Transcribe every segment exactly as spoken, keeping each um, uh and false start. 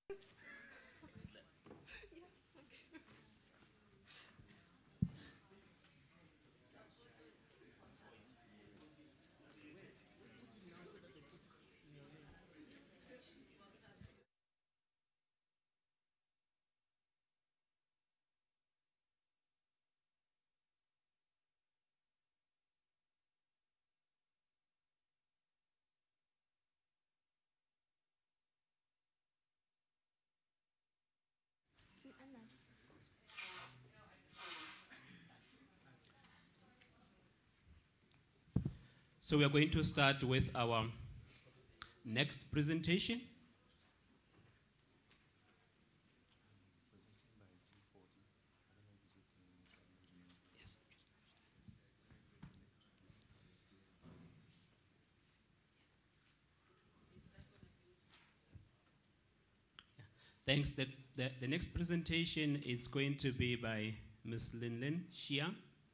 So we are going to start with our next presentation. Yes. Thanks. The, the, the next presentation is going to be by Miz Linlin Xia.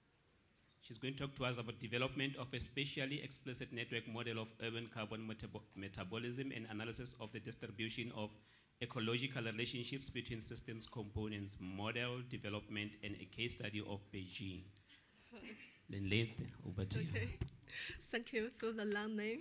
She's going to talk to us about development of a spatially explicit network model of urban carbon metab metabolism and analysis of the distribution of ecological relationships between systems components, model development, and a case study of Beijing. Linlin, over to okay. you. Thank you for the long name.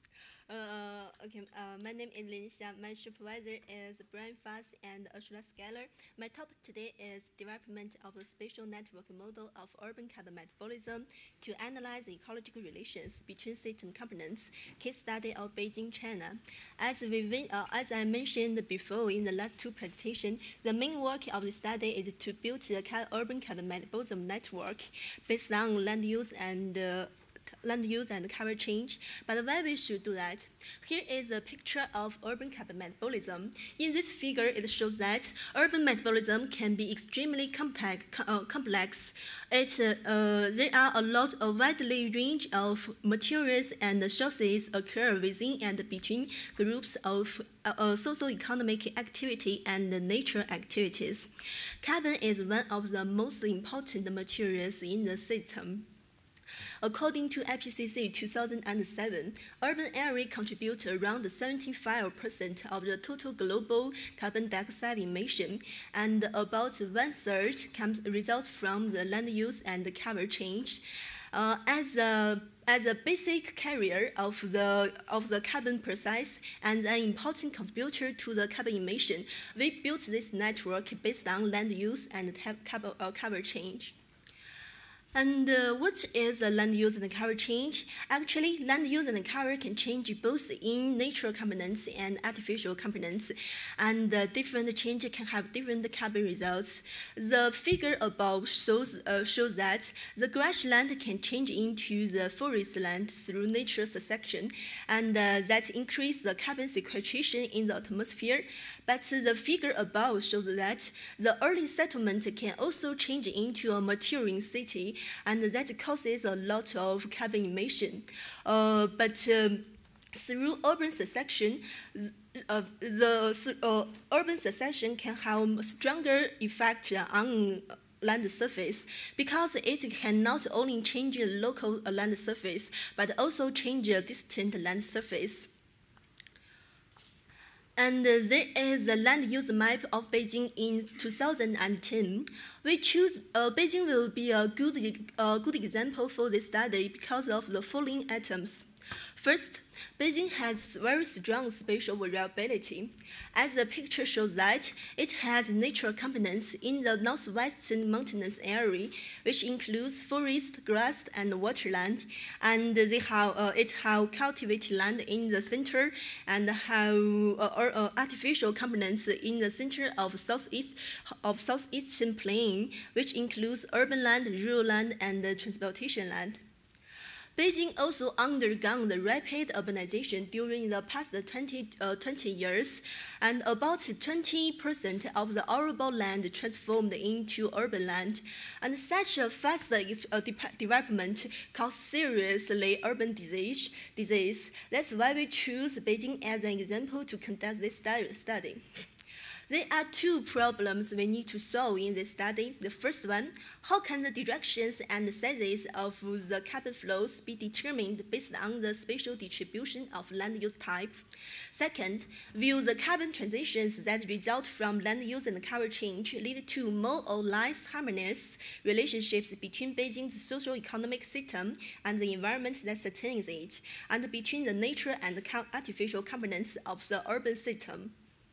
Uh, okay, uh, my name is Lin Xia. My supervisor is Brian Fass and Ursula Scaler. My topic today is development of a spatial network model of urban carbon metabolism to analyze the ecological relations between system components, case study of Beijing, China. As, we, uh, as I mentioned before in the last two presentations, the main work of the study is to build the urban carbon metabolism network based on land use and uh, land use and cover change. But why we should do that? Here is a picture of urban carbon metabolism. In this figure, it shows that urban metabolism can be extremely complex. Uh, complex. It, uh, there are a lot of widely range of materials and sources occur within and between groups of uh, uh, socio-economic activity and nature activities. Carbon is one of the most important materials in the system. According to I P C C two thousand seven, urban area contributes around seventy-five percent of the total global carbon dioxide emission, and about one-third comes results from the land use and cover change. Uh, as a As a basic carrier of the, of the carbon process and an important contributor to the carbon emission, we built this network based on land use and cover, uh, cover change. And uh, what is a land use and cover change? Actually, land use and cover can change both in natural components and artificial components, and uh, different change can have different carbon results. The figure above shows, uh, shows that the grassland can change into the forest land through natural succession, and uh, that increase the carbon sequestration in the atmosphere. But the figure above shows that the early settlement can also change into a maturing city, and that causes a lot of carbon emission. Uh, but um, through urban succession, uh, the uh, urban succession can have stronger effect on land surface because it can not only change local land surface, but also change distant land surface. And uh, there is the land use map of Beijing in two thousand ten. We choose uh, Beijing will be a good, uh, good example for this study because of the following items. First, Beijing has very strong spatial variability. As the picture shows that, it has natural components in the northwestern mountainous area, which includes forest, grass, and waterland. And they have, uh, it has cultivated land in the center and have uh, uh, artificial components in the center of southeast of southeastern plain, which includes urban land, rural land, and uh, transportation land. Beijing also undergone the rapid urbanization during the past twenty, uh, twenty years, and about twenty percent of the arable land transformed into urban land. And such a fast uh, de development caused seriously urban disease, disease. That's why we choose Beijing as an example to conduct this study. There are two problems we need to solve in this study. The first one, how can the directions and sizes of the carbon flows be determined based on the spatial distribution of land use type? Second, will the carbon transitions that result from land use and cover change lead to more or less harmonious relationships between Beijing's socio-economic system and the environment that sustains it, and between the nature and the artificial components of the urban system?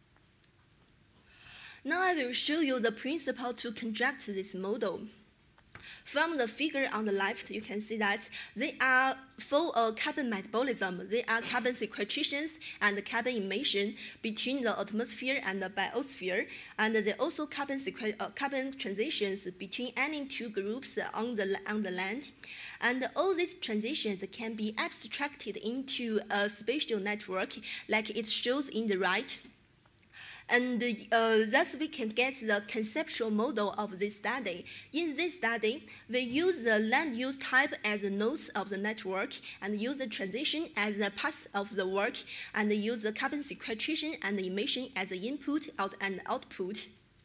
Now I will show you the principle to construct this model. From the figure on the left, you can see that they are for uh, carbon metabolism. They are carbon sequestrations and carbon emission between the atmosphere and the biosphere, and they also carbon, uh, carbon transitions between any two groups on the, on the land. And all these transitions can be abstracted into a spatial network like it shows in the right. And uh, thus we can get the conceptual model of this study. In this study, we use the land use type as the nodes of the network and use the transition as the path of the work and use the carbon sequestration and emission as the input out and output.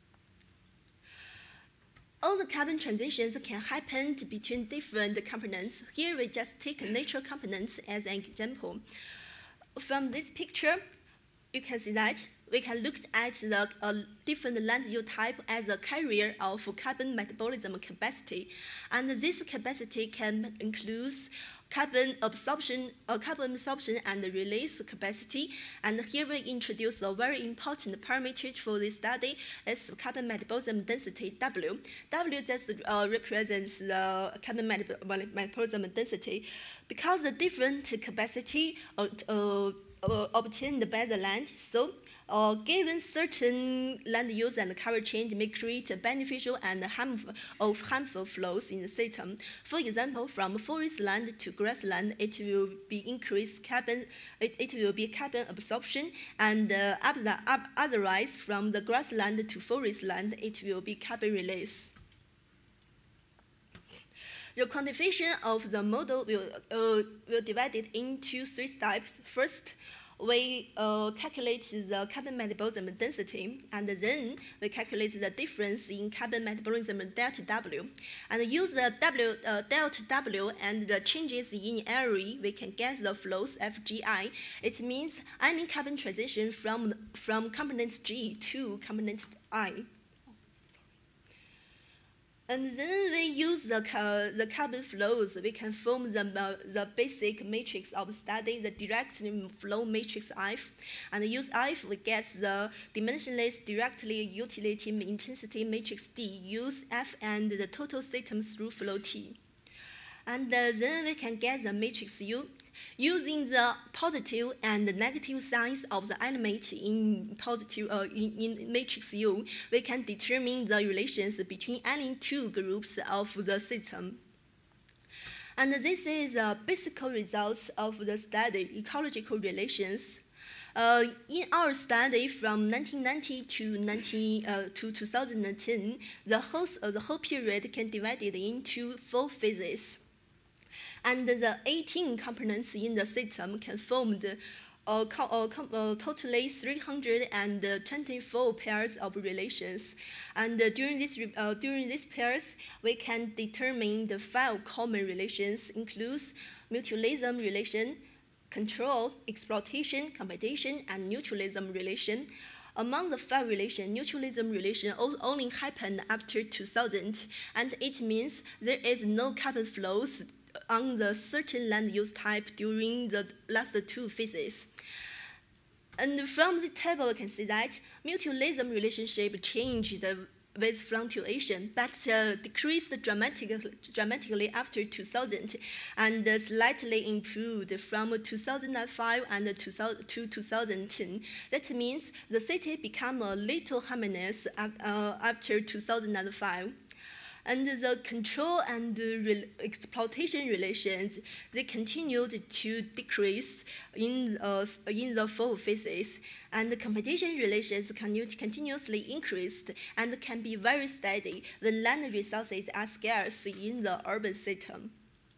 All the carbon transitions can happen between different components. Here we just take natural components as an example. From this picture, you can see that we can look at the uh, different land use type as a carrier of carbon metabolism capacity. And this capacity can include carbon absorption, uh, carbon absorption and release capacity. And here we introduce a very important parameter for this study is carbon metabolism density, W. W just uh, represents the carbon metabolism density because the different capacity uh, uh, uh, obtained by the land. So Uh, given certain land use and cover change may create beneficial and harmful, of harmful flows in the system. For example, from forest land to grassland, it will be increased carbon, it, it will be carbon absorption, and uh, otherwise from the grassland to forest land, it will be carbon release. The quantification of the model will, uh, will divide it into three steps. First, we uh, calculate the carbon metabolism density, and then we calculate the difference in carbon metabolism delta W. And use the W, uh, delta W and the changes in area, we can get the flows F G I. It means any carbon transition from, from component G to component I. And then we use the, uh, the carbon flows. We can form the, uh, the basic matrix of study, the direct flow matrix F. And use F, we get the dimensionless directly utility intensity matrix D. Use F and the total system through flow T. And uh, then we can get the matrix U. Using the positive and the negative signs of the element in positive uh, in, in matrix U, we can determine the relations between any two groups of the system. And this is the basic results of the study, ecological relations. Uh, in our study from nineteen ninety to, nineteen, uh, to two thousand ten, the whole, uh, the whole period can be divided into four phases. And the eighteen components in the system can form the, uh, uh, uh, totally three hundred twenty-four pairs of relations. And uh, during, this, uh, during these pairs, we can determine the five common relations, includes mutualism relation, control, exploitation, competition, and neutralism relation. Among the five relations, neutralism relation only happened after two thousand, and it means there is no carbon flows on the certain land use type during the last two phases. And from the table, we can see that mutualism relationship changed with fluctuation, but uh, decreased dramatically, dramatically after two thousand, and uh, slightly improved from two thousand five and to two thousand ten. That means the city became a little harmonious uh, after two thousand five. And the control and the re exploitation relations, they continued to decrease in, uh, in the four phases. And the competition relations continuously increased and can be very steady when land resources are scarce in the urban system.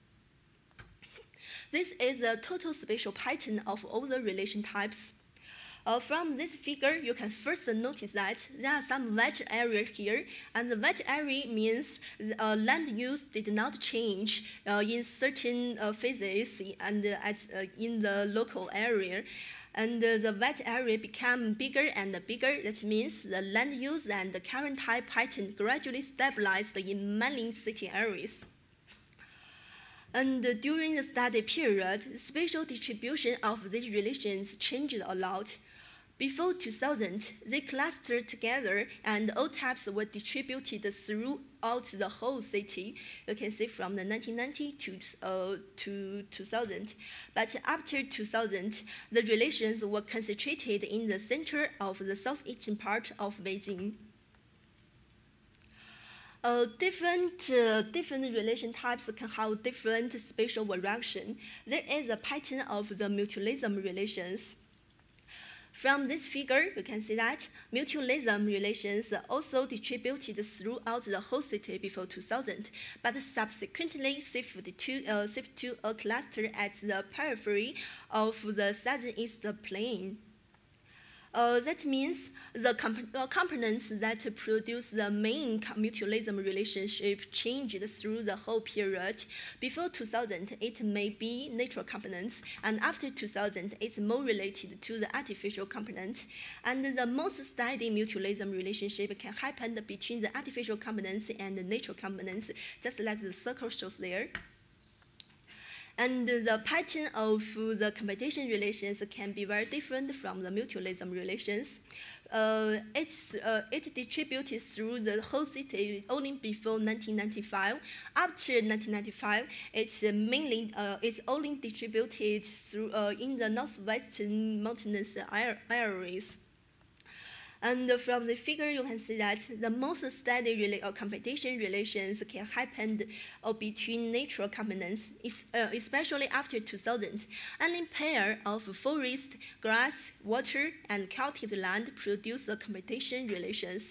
This is a total spatial pattern of all the relation types. Uh, from this figure, you can first notice that there are some wet area here, and the wet area means uh, land use did not change uh, in certain uh, phases and uh, at, uh, in the local area. And uh, the wet area became bigger and bigger. That means the land use and the current type pattern gradually stabilized in many city areas. And uh, during the study period, spatial distribution of these relations changed a lot. Before two thousand, they clustered together and all types were distributed throughout the whole city. You can see from the nineteen ninety to, uh, to two thousand. But after two thousand, the relations were concentrated in the center of the southeastern part of Beijing. Uh, different, uh, different relation types can have different spatial variation. There is a pattern of the mutualism relations. From this figure, you can see that mutualism relations are also distributed throughout the whole city before two thousand, but subsequently shifted to, uh, shifted to a cluster at the periphery of the southeast plain. Uh, that means the comp uh, components that produce the main mutualism relationship changed through the whole period. Before two thousand, it may be natural components, and after two thousand, it's more related to the artificial component. And the most steady mutualism relationship can happen between the artificial components and the natural components, just like the circle shows there. And the pattern of the competition relations can be very different from the mutualism relations. Uh, it's, uh, it distributed through the whole city only before nineteen ninety-five. After nineteen ninety-five, it's uh, mainly uh, it's only distributed through uh, in the northwestern mountainous areas. And from the figure, you can see that the most steady rela or competition relations can happen uh, between natural components, uh, especially after two thousand. And in pair of forest, grass, water, and cultivated land produce the competition relations.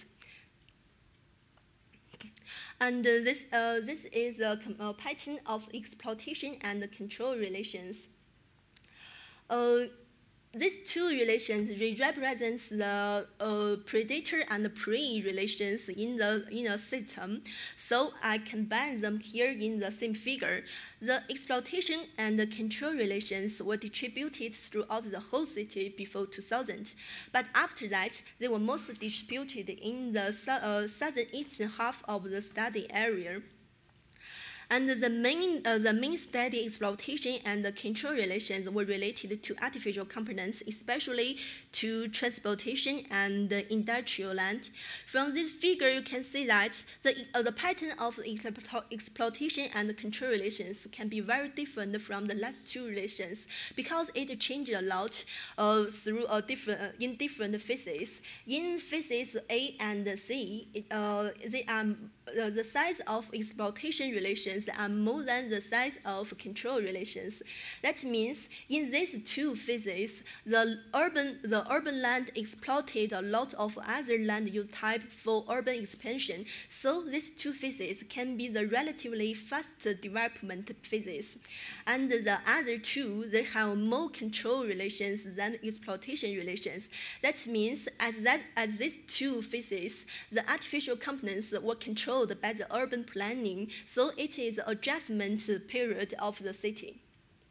And uh, this, uh, this is a, a pattern of exploitation and control relations. Uh, These two relations represent the uh, predator and prey relations in the in a system. So I combine them here in the same figure. The exploitation and the control relations were distributed throughout the whole city before two thousand. But after that, they were mostly distributed in the uh, southeastern half of the study area. And the main, uh, the main steady exploitation and the control relations were related to artificial components, especially to transportation and the industrial land. From this figure, you can see that the, uh, the pattern of exploitation and control relations can be very different from the last two relations because it changed a lot uh, through a different, uh, in different phases. In phases A and C, it, uh, they are uh, the size of exploitation relations are more than the size of control relations. That means in these two phases, the urban, the urban land exploited a lot of other land use type for urban expansion. So these two phases can be the relatively fast development phases. And the other two, they have more control relations than exploitation relations. That means at, that, at these two phases, the artificial components were controlled by the urban planning, so it is an adjustment period of the city.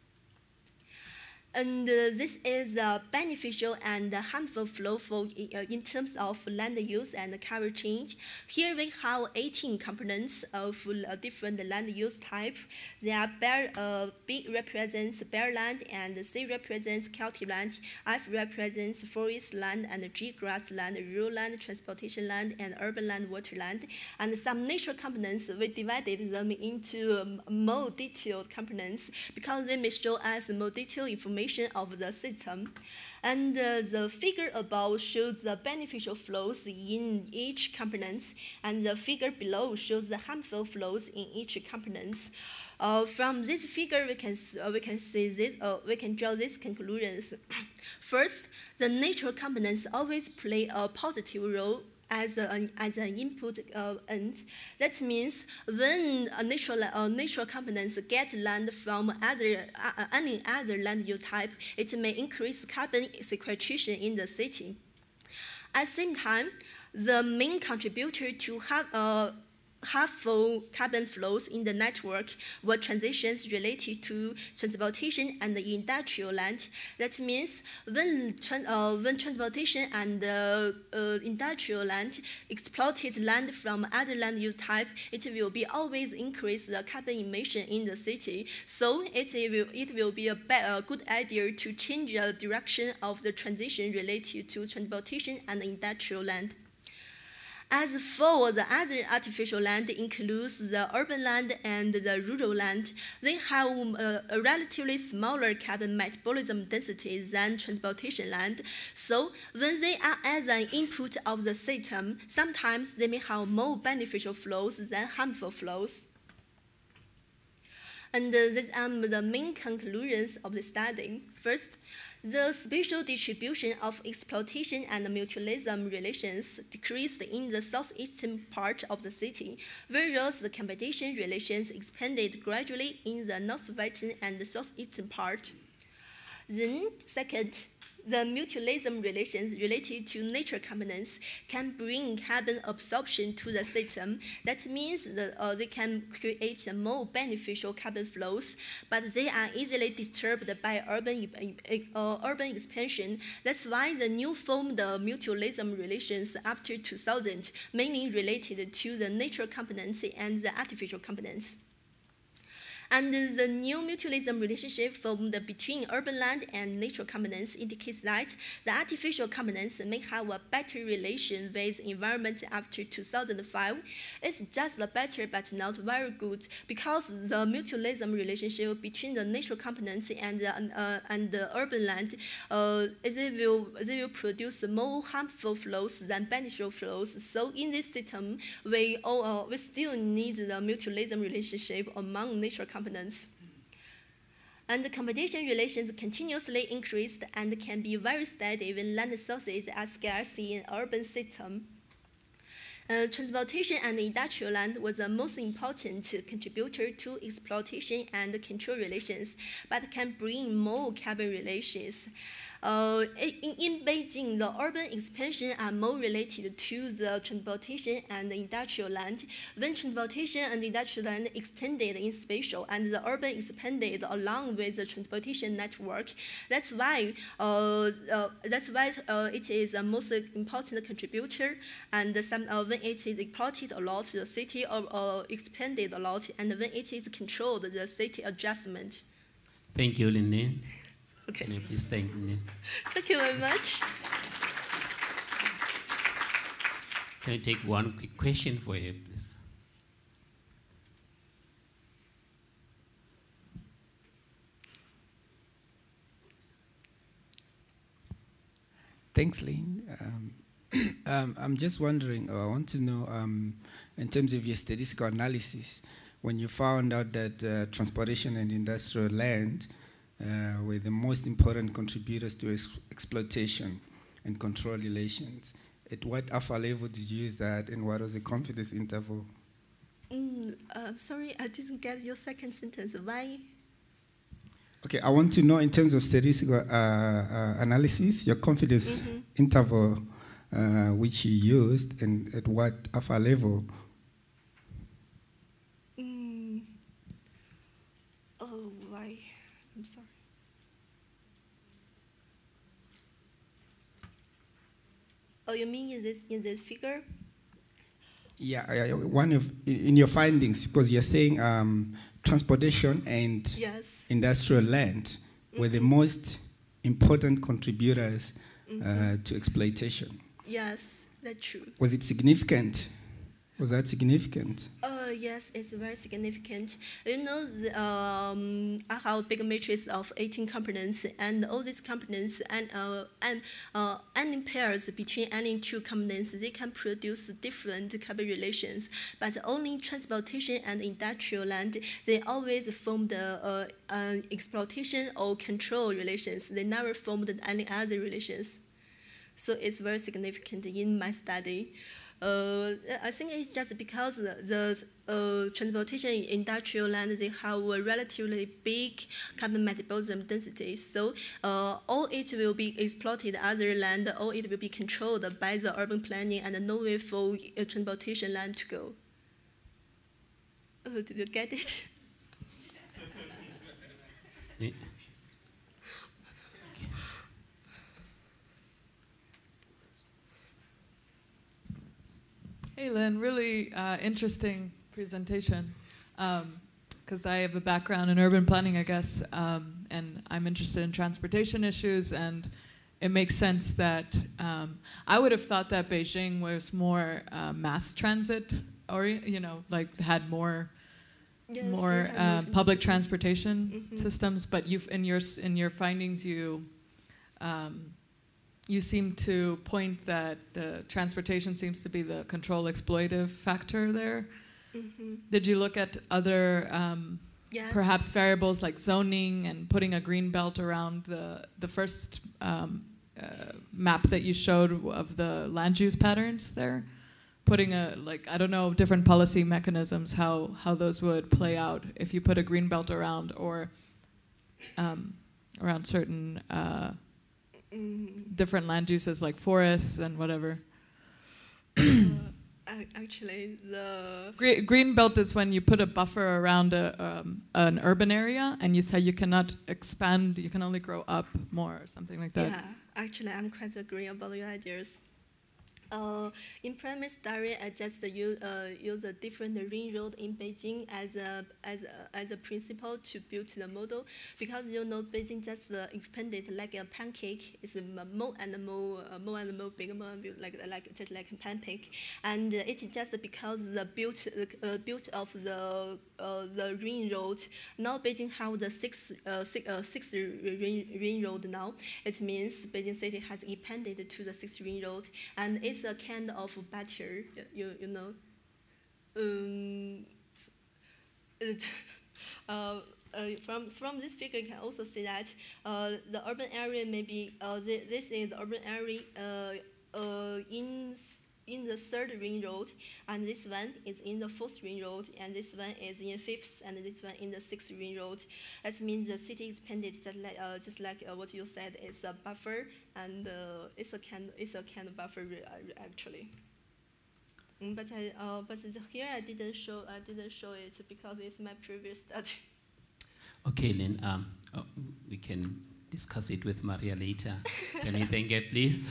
And uh, this is a beneficial and harmful flow for, uh, in terms of land use and cover change. Here we have eighteen components of uh, different land use type. They are bare, uh, B represents bare land, and C represents cultivated land, F represents forest land, and G grassland, rural land, transportation land, and urban land, water land. And some natural components, we divided them into um, more detailed components because they may show us more detailed information of the system. And uh, the figure above shows the beneficial flows in each component, and the figure below shows the harmful flows in each component. Uh, from this figure, we can uh, we can see this. Uh, we can draw these conclusions. First, the natural components always play a positive role as an, as an input uh, end. That means when a natural, uh, natural components get land from other, uh, any other land use type, it may increase carbon sequestration in the city. At the same time, the main contributor to have, uh, harmful carbon flows in the network were transitions related to transportation and the industrial land. That means when, uh, when transportation and uh, uh, industrial land exploited land from other land use type, it will be always increase the carbon emission in the city. So it will, it will be a, a good idea to change the direction of the transition related to transportation and industrial land. As for the other artificial land includes the urban land and the rural land, they have a, a relatively smaller carbon metabolism density than transportation land. So when they are as an input of the system, sometimes they may have more beneficial flows than harmful flows. And uh, these are the main conclusions of the study. First, the spatial distribution of exploitation and mutualism relations decreased in the southeastern part of the city, whereas the competition relations expanded gradually in the northwestern and the southeastern part. Then, second, the mutualism relations related to nature components can bring carbon absorption to the system. That means that uh, they can create more beneficial carbon flows, but they are easily disturbed by urban, uh, urban expansion. That's why the new formed uh, mutualism relations after two thousand mainly related to the nature components and the artificial components. And the new mutualism relationship formed between urban land and natural components indicates that the artificial components may have a better relation with environment after two thousand five. It's just better but not very good, because the mutualism relationship between the natural components and the, uh, and the urban land, uh, they, will, they will produce more harmful flows than beneficial flows. So in this system, we, all, uh, we still need the mutualism relationship among natural components. Components. And the competition relations continuously increased and can be very steady when land sources are scarce in an urban system. Uh, transportation and industrial land was the most important contributor to exploitation and control relations, but can bring more carbon relations. Uh, in, in Beijing, the urban expansion are more related to the transportation and the industrial land. When transportation and industrial land extended in spatial and the urban expanded along with the transportation network, that's why uh, uh, that's why uh, it is the most important contributor. And some, uh, when it is exploited a lot, the city uh, uh, expanded a lot, and when it is controlled, the city adjustment. Thank you, Lin. Okay. Can you please thank me? Thank you very much. Can I take one quick question for you, please? Thanks, Lynn. Um, um, I'm just wondering, uh, I want to know, um, in terms of your statistical analysis, when you found out that uh, transportation and industrial land Uh, were the most important contributors to ex exploitation and control relations. At what alpha level did you use that, and what was the confidence interval? Mm, uh, sorry, I didn't get your second sentence. Why? Okay, I want to know in terms of statistical uh, uh, analysis, your confidence mm-hmm. interval uh, which you used, and at what alpha level. Mm. Oh, why? I'm sorry. Oh, you mean in this in this figure? Yeah, uh, one of in your findings, because you're saying um, transportation and yes. industrial land mm-hmm. were the most important contributors mm-hmm. uh, to exploitation. Yes, that's true. Was it significant? Was that significant? Uh, yes, it's very significant. You know, the, um, I have a big matrix of eighteen components, and all these components and uh, and uh, any pairs between any two components, they can produce different carbon relations. But only transportation and industrial land, they always form the uh, uh, exploitation or control relations. They never formed any other relations. So it's very significant in my study. Uh, I think it's just because the, the uh, transportation industrial land, they have a relatively big carbon metabolism density. So uh, all it will be exploited other land, all it will be controlled by the urban planning and no way for uh, transportation land to go. Uh, did you get it? Yeah. Hey, Lynn, really uh, interesting presentation. Because um, I have a background in urban planning, I guess, um, and I'm interested in transportation issues, and it makes sense that um, I would have thought that Beijing was more uh, mass transit, or you know, like had more Yes, more uh, public transportation mm-hmm. systems. But you've in your in your findings you. Um, You seem to point that the transportation seems to be the control exploitive factor there. Mm-hmm. Did you look at other um, yes. perhaps variables like zoning and putting a green belt around the, the first um, uh, map that you showed of the land use patterns there? Putting a, like, I don't know, different policy mechanisms, how, how those would play out if you put a green belt around or um, around certain uh, different land uses like forests and whatever. uh, actually, the green, green belt is when you put a buffer around a, um, an urban area and you say you cannot expand, you can only grow up more or something like that. Yeah, actually, I'm quite agree about your ideas. Uh, in primary study, I just use, uh, use a different ring road in Beijing as a, as a, as a principle to build the model, because you know Beijing just uh, expanded like a pancake. It's more and more, uh, more and more big, more and big, like like just like a pancake, and uh, it's just because the built uh, built of the uh, the ring road. Now Beijing have the six uh, six, uh, six ring, ring road now. It means Beijing city has expanded to the sixth ring road, and it's a kind of butter, you, you know. Um, it, uh, uh, from, from this figure, you can also see that uh, the urban area may be, uh, the, this is the urban area uh, uh, in, in the third ring road, and this one is in the fourth ring road, and this one is in fifth, and this one in the sixth ring road. That means the city expanded just like, uh, just like uh, what you said, it's a buffer, and uh, it's a kind, it's a kind of buffer actually. Mm, but I, uh, but here I didn't show, I didn't show it because it's my previous study. Okay, Lynn, um, oh, we can discuss it with Maria later. Can we thank her, please?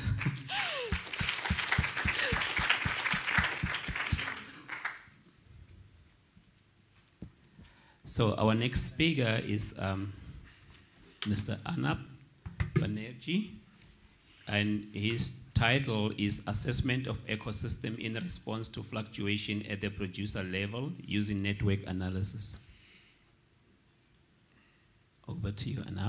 So our next speaker is um, Mister Arnab Banerjee, and his title is Assessment of Ecosystem in Response to Fluctuation at the Producer Level Using Network Analysis. Over to you, Arnab.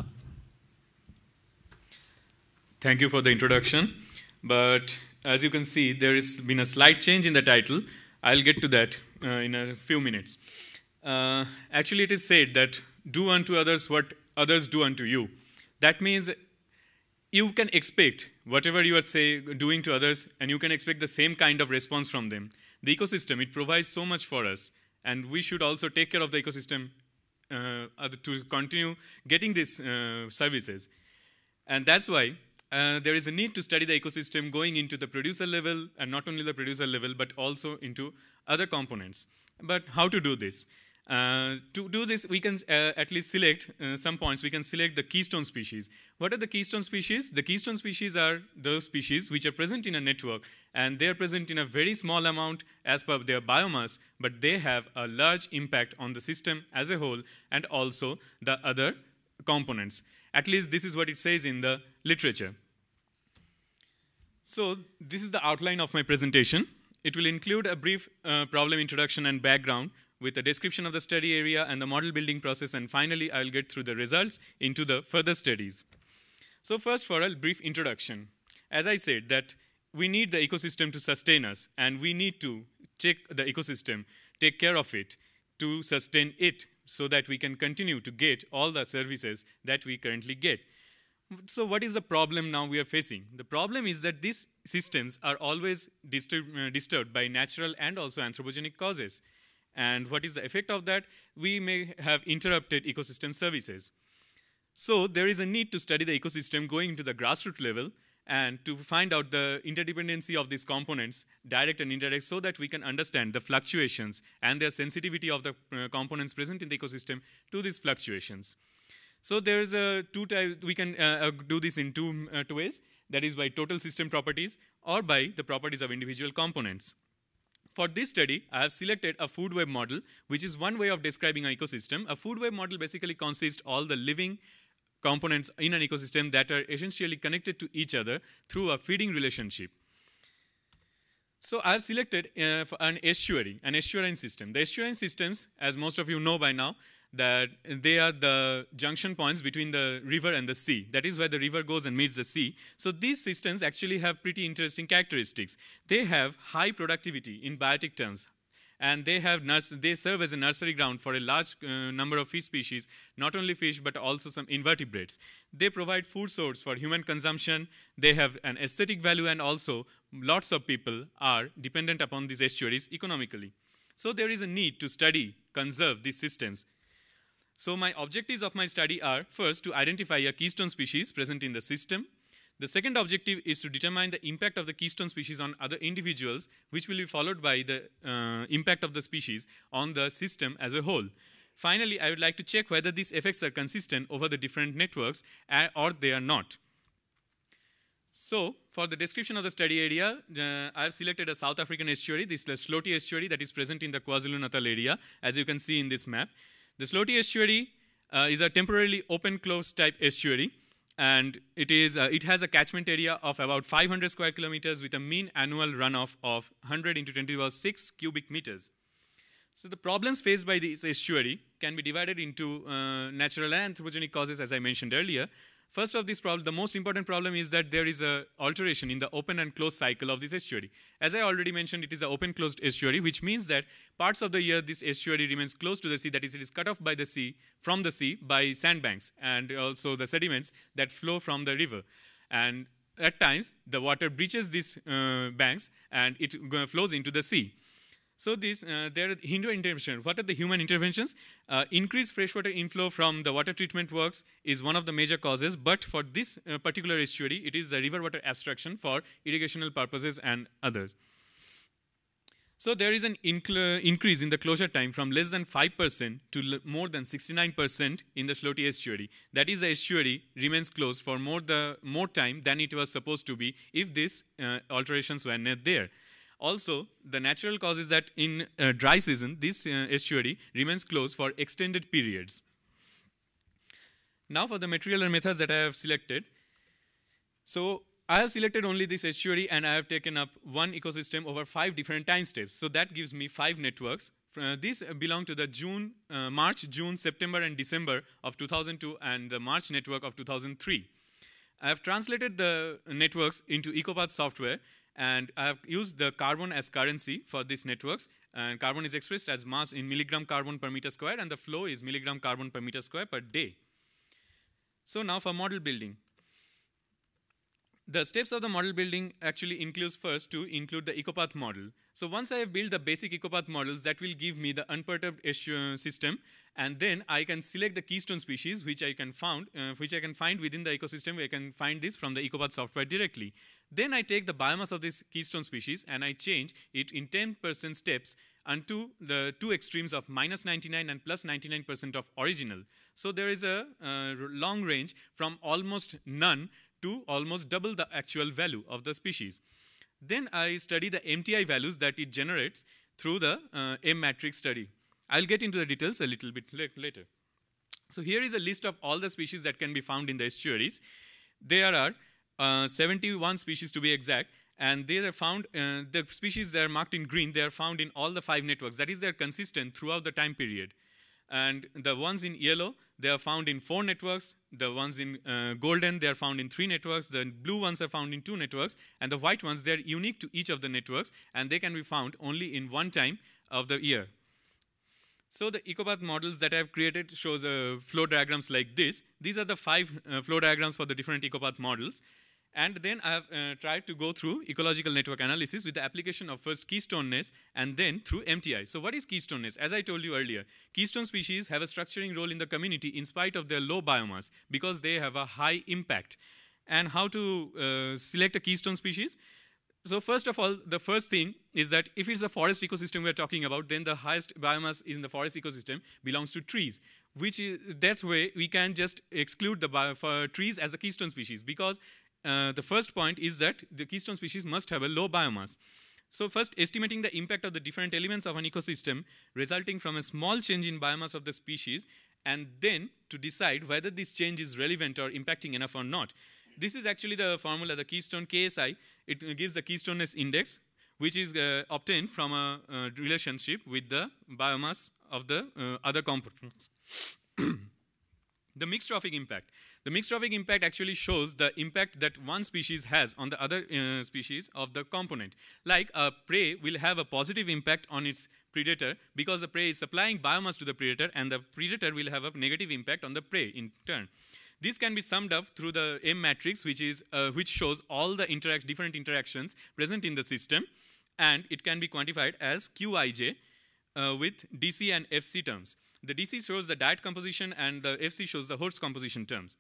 Thank you for the introduction. But as you can see, there has been a slight change in the title. I'll get to that uh, in a few minutes. Uh, actually, it is said that do unto others what others do unto you. That means you can expect whatever you are say, doing to others, and you can expect the same kind of response from them. The ecosystem, it provides so much for us, and we should also take care of the ecosystem uh, to continue getting these uh, services. And that's why uh, there is a need to study the ecosystem going into the producer level, and not only the producer level, but also into other components. But how to do this? Uh, to do this, we can uh, at least select uh, some points. We can select the keystone species. What are the keystone species? The keystone species are those species which are present in a network, and they are present in a very small amount as per their biomass, but they have a large impact on the system as a whole and also the other components. At least this is what it says in the literature. So this is the outline of my presentation. It will include a brief uh, problem introduction and background, with a description of the study area and the model building process, and finally I will get through the results into the further studies. So first, for a brief introduction. As I said, that we need the ecosystem to sustain us, and we need to check the ecosystem, take care of it, to sustain it, so that we can continue to get all the services that we currently get. So what is the problem now we are facing? The problem is that these systems are always disturb, uh, disturbed by natural and also anthropogenic causes. And what is the effect of that? We may have interrupted ecosystem services. So there is a need to study the ecosystem going to the grassroots level and to find out the interdependency of these components, direct and indirect, so that we can understand the fluctuations and their sensitivity of the uh, components present in the ecosystem to these fluctuations. So there is a two type, we can uh, do this in two, uh, two ways, that is by total system properties or by the properties of individual components. For this study, I have selected a food web model, which is one way of describing an ecosystem. A food web model basically consists all the living components in an ecosystem that are essentially connected to each other through a feeding relationship. So I have selected uh, for an estuary, an estuarine system. The estuarine systems, as most of you know by now, that they are the junction points between the river and the sea. That is where the river goes and meets the sea. So these systems actually have pretty interesting characteristics. They have high productivity in biotic terms, and they have they serve as a nursery ground for a large uh, number of fish species, not only fish but also some invertebrates. They provide food source for human consumption. They have an aesthetic value, and also lots of people are dependent upon these estuaries economically. So there is a need to study, conserve these systems. So my objectives of my study are, first, to identify a keystone species present in the system. The second objective is to determine the impact of the keystone species on other individuals, which will be followed by the uh, impact of the species on the system as a whole. Finally, I would like to check whether these effects are consistent over the different networks uh, or they are not. So, for the description of the study area, uh, I have selected a South African estuary, this is the Slotie estuary that is present in the KwaZulu-Natal area, as you can see in this map. The Slotie estuary uh, is a temporarily open-closed type estuary, and it, is, uh, it has a catchment area of about five hundred square kilometers with a mean annual runoff of one hundred into ten to the power six cubic meters. So the problems faced by this estuary can be divided into uh, natural and anthropogenic causes, as I mentioned earlier. First of this problem, the most important problem is that there is an alteration in the open and closed cycle of this estuary. As I already mentioned, it is an open-closed estuary, which means that parts of the year this estuary remains close to the sea, that is, it is cut off by the sea, from the sea by sandbanks and also the sediments that flow from the river. And at times, the water breaches these uh, banks and it uh, flows into the sea. So this, uh, there are human interventions. What are the human interventions? Uh, increased freshwater inflow from the water treatment works is one of the major causes, but for this uh, particular estuary, it is the river water abstraction for irrigational purposes and others. So there is an increase in the closure time from less than five percent to more than sixty-nine percent in the Slotie estuary. That is, the estuary remains closed for more, the, more time than it was supposed to be if these uh, alterations were not there. Also, the natural cause is that in uh, dry season, this uh, estuary remains closed for extended periods. Now for the material and methods that I have selected. So I have selected only this estuary and I have taken up one ecosystem over five different time steps. So that gives me five networks. Uh, these belong to the June, uh, March, June, September and December of two thousand two and the March network of two thousand three. I have translated the networks into EcoPath software, and I have used the carbon as currency for these networks. And carbon is expressed as mass in milligram carbon per meter square, and the flow is milligram carbon per meter square per day. So now for model building. The steps of the model building actually includes first to include the EcoPath model. So once I have built the basic EcoPath models, that will give me the unperturbed system, and then I can select the keystone species which I can found, uh, which I can find within the ecosystem. Where I can find this from the EcoPath software directly. Then I take the biomass of this keystone species and I change it in ten percent steps unto the two extremes of minus ninety-nine and plus ninety-nine percent of original. So there is a uh, long range from almost none to almost double the actual value of the species. Then I study the M T I values that it generates through the uh, M matrix study. I'll get into the details a little bit later. So here is a list of all the species that can be found in the estuaries. There are uh, seventy-one species to be exact, and they are found, uh, the species that are marked in green, they are found in all the five networks. That is, they are consistent throughout the time period. And the ones in yellow, they are found in four networks. The ones in uh, golden, they are found in three networks. The blue ones are found in two networks. And the white ones, they are unique to each of the networks, and they can be found only in one time of the year. So the ecopath models that I've created shows uh, flow diagrams like this. These are the five uh, flow diagrams for the different ecopath models. And then I have uh, tried to go through ecological network analysis with the application of first keystone-ness and then through M T I. So what is keystone-ness? As I told you earlier, keystone species have a structuring role in the community in spite of their low biomass because they have a high impact. And how to uh, select a keystone species? So first of all, the first thing is that if it's a forest ecosystem we're talking about, then the highest biomass in the forest ecosystem belongs to trees, which is, that's where we can just exclude the bio, for trees as a keystone species because Uh, the first point is that the keystone species must have a low biomass. So first, estimating the impact of the different elements of an ecosystem resulting from a small change in biomass of the species, and then to decide whether this change is relevant or impacting enough or not. This is actually the formula, the keystone K S I. It gives the keystone-ness index, which is uh, obtained from a uh, relationship with the biomass of the uh, other components. The mixed trophic impact. The mixed trophic impact actually shows the impact that one species has on the other uh, species of the component. Like a prey will have a positive impact on its predator because the prey is supplying biomass to the predator, and the predator will have a negative impact on the prey in turn. This can be summed up through the M matrix, which, is, uh, which shows all the interact different interactions present in the system, and it can be quantified as Q I J uh, with D C and F C terms. The D C shows the diet composition and the F C shows the host composition terms.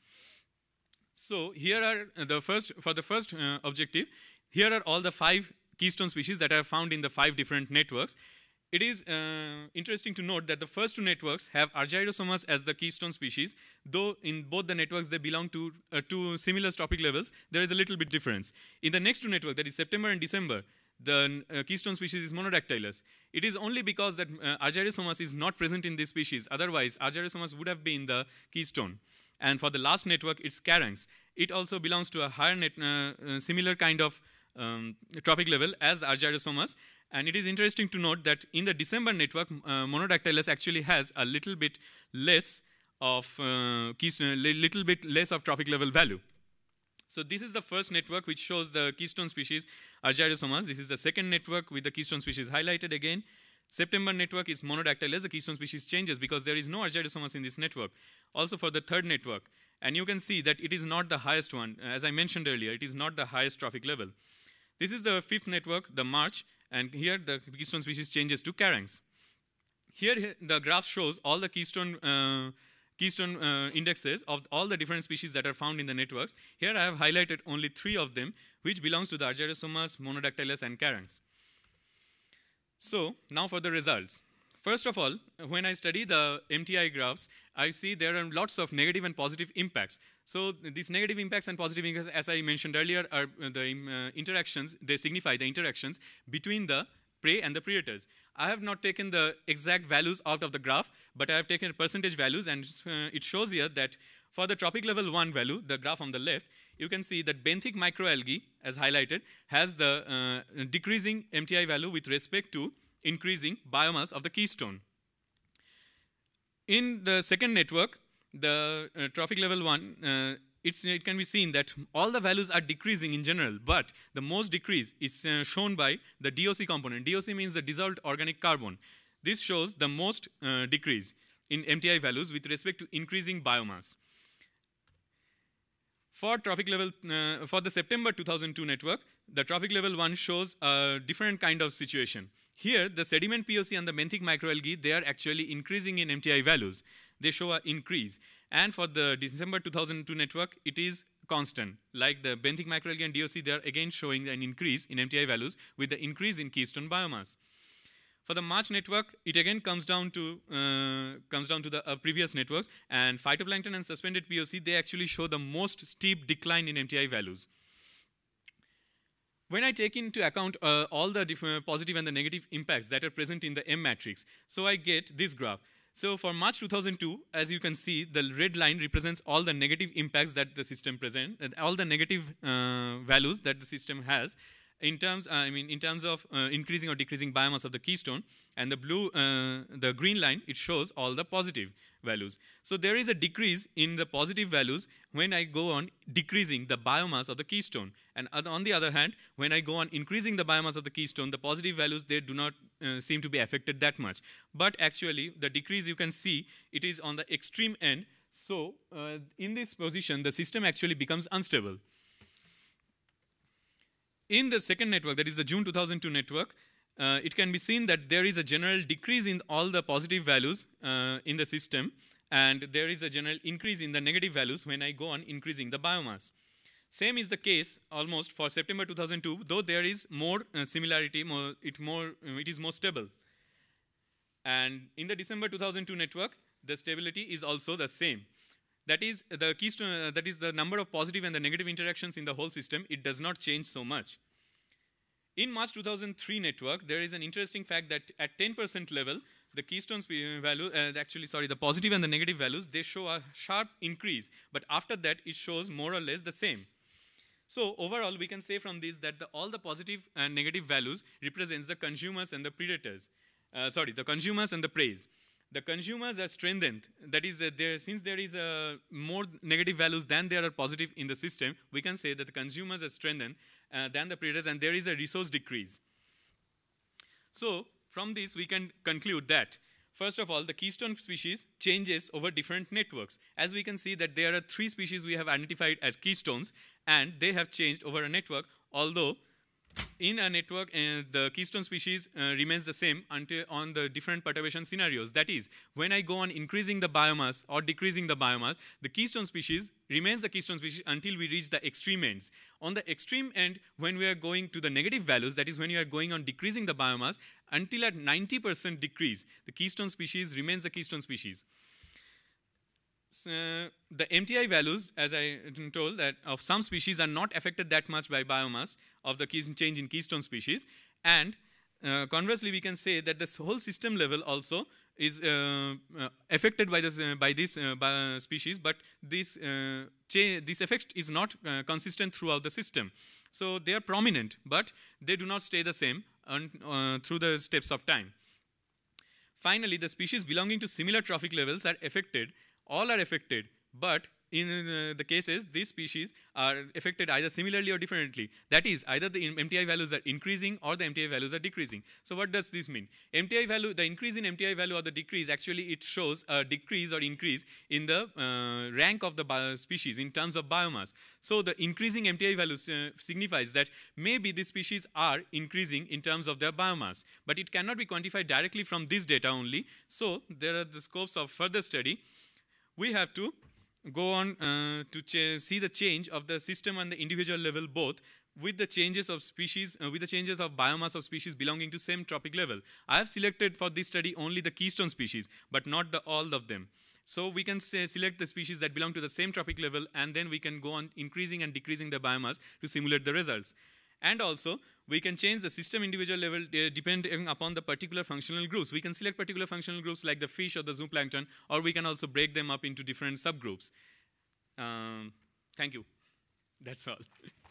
So here are the first, for the first uh, objective, here are all the five keystone species that are found in the five different networks. It is uh, interesting to note that the first two networks have Argyrosomas as the keystone species, though in both the networks they belong to uh, two similar trophic levels, there is a little bit difference. In the next two networks, that is September and December, the uh, keystone species is Monodactylus. It is only because that uh, Argyrosomas is not present in this species. Otherwise, Argyrosomas would have been the keystone. And for the last network, it's Caranx. It also belongs to a higher net, uh, uh, similar kind of um, trophic level as Argyrosomas. And it is interesting to note that in the December network, uh, Monodactylus actually has a little bit less of uh, keystone, little bit less of trophic level value. So this is the first network which shows the keystone species Argyrosomas. This is the second network with the keystone species highlighted again. September network is Monodactylus. The keystone species changes because there is no Argyrosomas in this network. Also for the third network. And you can see that it is not the highest one. As I mentioned earlier, it is not the highest trophic level. This is the fifth network, the March. And here the keystone species changes to Caranx. Here the graph shows all the keystone uh, keystone uh, indexes of all the different species that are found in the networks. Here I have highlighted only three of them, which belongs to the Argyrosomas, Monodactylus, and Caranx. So now for the results. First of all, when I study the M T I graphs, I see there are lots of negative and positive impacts. So these negative impacts and positive impacts, as I mentioned earlier, are the uh, interactions, they signify the interactions between the prey and the predators. I have not taken the exact values out of the graph, but I have taken percentage values, and uh, it shows here that for the trophic level one value, the graph on the left, you can see that benthic microalgae, as highlighted, has the uh, decreasing M T I value with respect to increasing biomass of the keystone. In the second network, the uh, trophic level one, uh, It's, it can be seen that all the values are decreasing in general, but the most decrease is uh, shown by the D O C component. D O C means the dissolved organic carbon. This shows the most uh, decrease in M T I values with respect to increasing biomass. For trophic level, uh, for the September two thousand two network, the trophic level one shows a different kind of situation. Here, the sediment P O C and the benthic microalgae, they are actually increasing in M T I values. They show an increase. And for the December two thousand two network, it is constant. Like the benthic microalgae and D O C, they are again showing an increase in M T I values with the increase in keystone biomass. For the March network, it again comes down to uh, comes down to the uh, previous networks, and phytoplankton and suspended P O C, they actually show the most steep decline in M T I values. When I take into account uh, all the different positive and the negative impacts that are present in the M matrix, so I get this graph. So for March two thousand two, as you can see, the red line represents all the negative impacts that the system presents, and all the negative uh, values that the system has. in terms, uh, I mean, in terms of uh, increasing or decreasing biomass of the keystone, and the blue, uh, the green line, it shows all the positive values. So there is a decrease in the positive values when I go on decreasing the biomass of the keystone. And on the other hand, when I go on increasing the biomass of the keystone, the positive values, they do not uh, seem to be affected that much. But actually, the decrease you can see, it is on the extreme end. So uh, in this position, the system actually becomes unstable. In the second network, that is the June two thousand two network, uh, it can be seen that there is a general decrease in all the positive values uh, in the system, and there is a general increase in the negative values when I go on increasing the biomass. Same is the case almost for September two thousand two, though there is more uh, similarity, more, it, more, uh, it is more stable. And in the December two thousand two network, the stability is also the same. That is the keystone, uh, that is the number of positive and the negative interactions in the whole system, it does not change so much. In March two thousand three network, there is an interesting fact that at ten percent level, the keystone value, uh, actually, sorry, the positive and the negative values, they show a sharp increase. But after that, it shows more or less the same. So overall, we can say from this that the, all the positive and negative values represents the consumers and the predators. Uh, sorry, the consumers and the preys. The consumers are strengthened. That is, uh, there, since there is uh, more negative values than there are positive in the system, we can say that the consumers are strengthened uh, than the predators, and there is a resource decrease. So from this, we can conclude that, first of all, the keystone species changes over different networks. As we can see that there are three species we have identified as keystones, and they have changed over a network, although in a network, uh, the keystone species uh, remains the same until on the different perturbation scenarios. That is, when I go on increasing the biomass or decreasing the biomass, the keystone species remains the keystone species until we reach the extreme ends. On the extreme end, when we are going to the negative values, that is when you are going on decreasing the biomass, until at ninety percent decrease, the keystone species remains the keystone species. So, the M T I values, as I told, that of some species are not affected that much by biomass of the change in keystone species, and uh, conversely, we can say that this whole system level also is uh, uh, affected by this uh, by this uh, by species, but this uh, this effect is not uh, consistent throughout the system. So they are prominent, but they do not stay the same on, uh, through the steps of time. Finally, the species belonging to similar trophic levels are affected. All are affected, but in uh, the cases, these species are affected either similarly or differently. That is, either the M T I values are increasing or the M T I values are decreasing. So what does this mean? M T I value, the increase in M T I value or the decrease, actually it shows a decrease or increase in the uh, rank of the species in terms of biomass. So the increasing M T I value uh, signifies that maybe these species are increasing in terms of their biomass, but it cannot be quantified directly from this data only. So there are the scopes of further study. We have to go on uh, to see the change of the system and the individual level both with the changes of species, uh, with the changes of biomass of species belonging to same trophic level. I have selected for this study only the keystone species, but not the all of them. So we can say select the species that belong to the same trophic level, and then we can go on increasing and decreasing the biomass to simulate the results. And also, we can change the system individual level uh, depending upon the particular functional groups. We can select particular functional groups like the fish or the zooplankton, or we can also break them up into different subgroups. Um, thank you. That's all.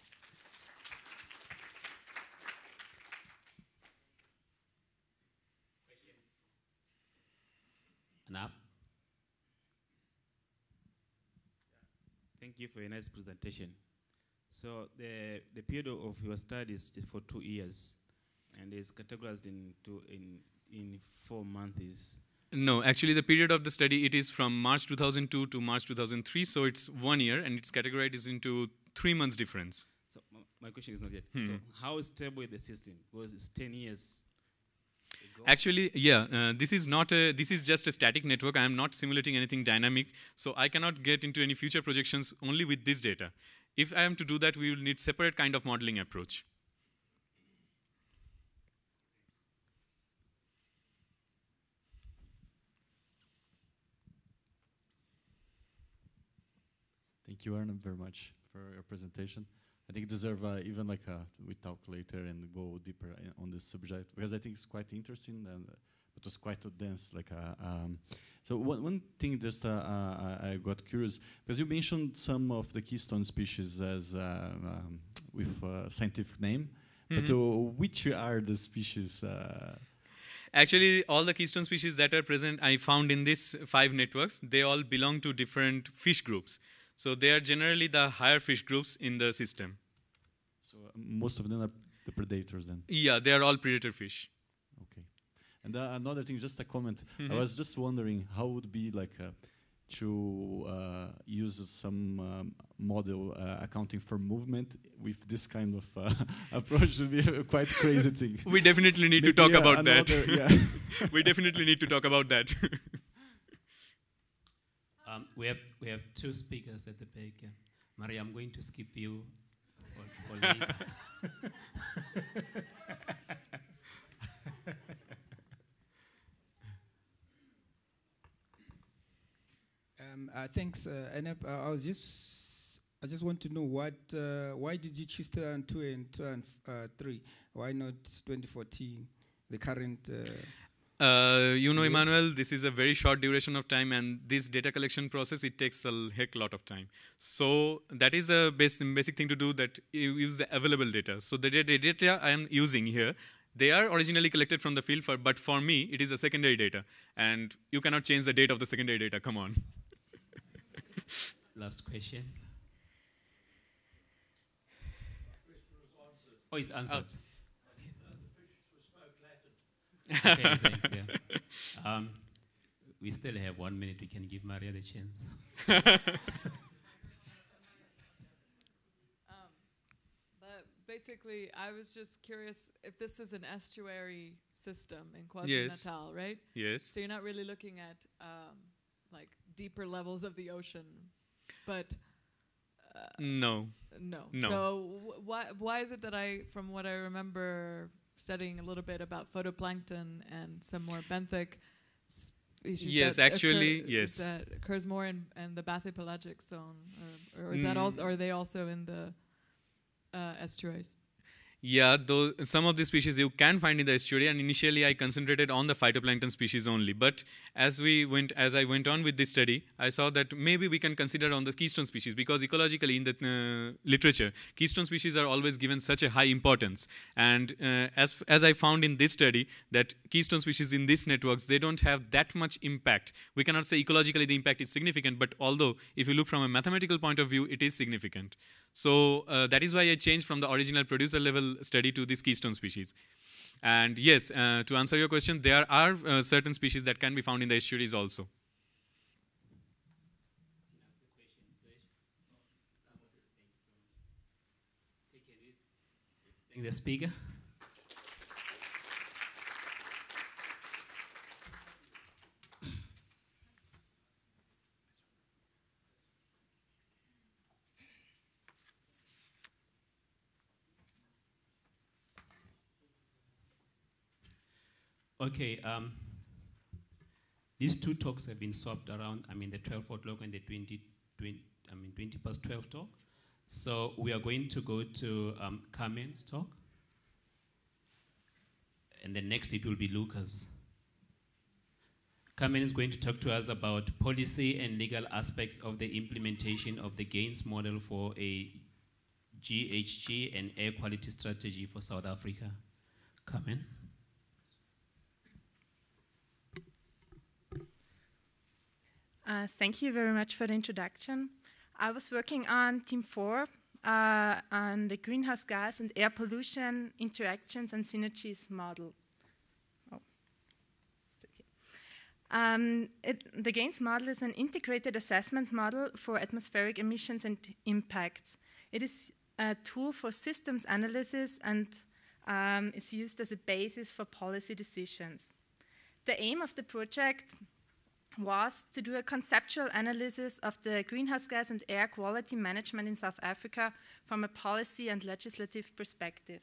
Anab? Thank you for a nice presentation. So the, the period of your studies is for two years and is categorized into in, in four months. No, actually the period of the study, it is from March two thousand two to March two thousand three, so it's one year and it's categorized into three months difference. So my question is not yet. Hmm. So how stable is the system? Because it's ten years ago. Actually, yeah, uh, this is not a, this is just a static network. I am not simulating anything dynamic, so I cannot get into any future projections only with this data. If I am to do that, we will need separate kind of modeling approach. Thank you, Arnab, very much for your presentation. I think it deserves uh, even like a, we talk later and go deeper on this subject, because I think it's quite interesting and it was quite a dense. Like a, um, so one, one thing just uh, uh, I got curious, because you mentioned some of the keystone species as uh, um, with uh, scientific name, But Mm-hmm. uh, which are the species? Uh, Actually, all the keystone species that are present, I found in these five networks, they all belong to different fish groups. So they are generally the higher fish groups in the system. so uh, most of them are the predators then. Yeah, they are all predator fish. Okay. And uh, another thing, just a comment. Mhm. I was just wondering how would be like uh, to uh, use some um, model uh, accounting for movement with this kind of uh, approach would be a quite crazy thing. We definitely need to Maybe, talk uh, about that. another- yeah. We definitely need to talk about that. Um, we have we have two speakers at the back. Yeah. Maria, I'm going to skip you for, for later. Um, uh, thanks, uh, Enep. Uh, I was just, I just want to know what, uh, why did you choose two and two and two and uh, three? Why not twenty fourteen, the current? Uh, Uh, you know, Yes. Emmanuel, this is a very short duration of time, and this data collection process, it takes a heck lot of time. So that is a bas basic thing to do, that you use the available data. So the data, data I am using here, they are originally collected from the field, for, but for me, it is a secondary data. And you cannot change the date of the secondary data, come on. Last question. Oh, it's answered. Okay, thanks, yeah. Um, we still have one minute. We can give Maria the chance. Um, but basically, I was just curious if this is an estuary system in KwaZulu-Natal, right? Yes. So you're not really looking at um, like deeper levels of the ocean, but uh, No. no. No. So wh- why why is it that I, from what I remember studying a little bit about phytoplankton and some more benthic species, Yes, that actually, occur- yes. that occurs more in, in the bathypelagic zone, or, or is that Mm. also? Or are they also in the uh, estuaries? Yeah, though some of the species you can find in the estuary, and initially I concentrated on the phytoplankton species only. But as we went, as I went on with this study, I saw that maybe we can consider on the keystone species, because ecologically in the uh, literature, keystone species are always given such a high importance. And uh, as as I found in this study, that keystone species in these networks, they don't have that much impact. We cannot say ecologically the impact is significant, but although if you look from a mathematical point of view, it is significant. So uh, that is why I changed from the original producer level study to this keystone species. And yes, uh, to answer your question, there are uh, certain species that can be found in the estuaries also. Thank the speaker. Okay, um, these two talks have been swapped around. I mean, the twelve o'clock and the twenty, twenty, I mean, twenty past twelve talk. So we are going to go to um, Carmen's talk, and then next it will be Lucas. Carmen is going to talk to us about policy and legal aspects of the implementation of the GAINS model for a G H G and air quality strategy for South Africa. Carmen. Uh, thank you very much for the introduction. I was working on Team four uh, on the greenhouse gas and air pollution interactions and synergies model. Oh. It's okay. Um, it, the GAINS model is an integrated assessment model for atmospheric emissions and impacts. It is a tool for systems analysis and um, is used as a basis for policy decisions. The aim of the project was to do a conceptual analysis of the greenhouse gas and air quality management in South Africa from a policy and legislative perspective.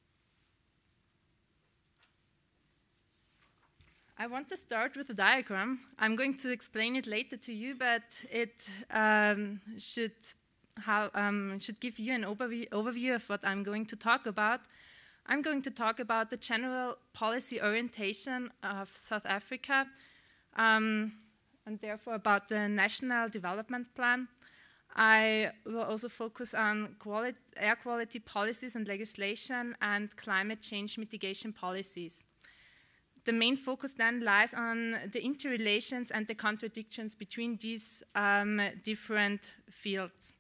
I want to start with a diagram. I'm going to explain it later to you, but it um, should, have, um, should give you an overview, overview of what I'm going to talk about. I'm going to talk about the general policy orientation of South Africa, Um, and therefore about the National Development Plan. I will also focus on quali air quality policies and legislation and climate change mitigation policies. The main focus then lies on the interrelations and the contradictions between these um, different fields.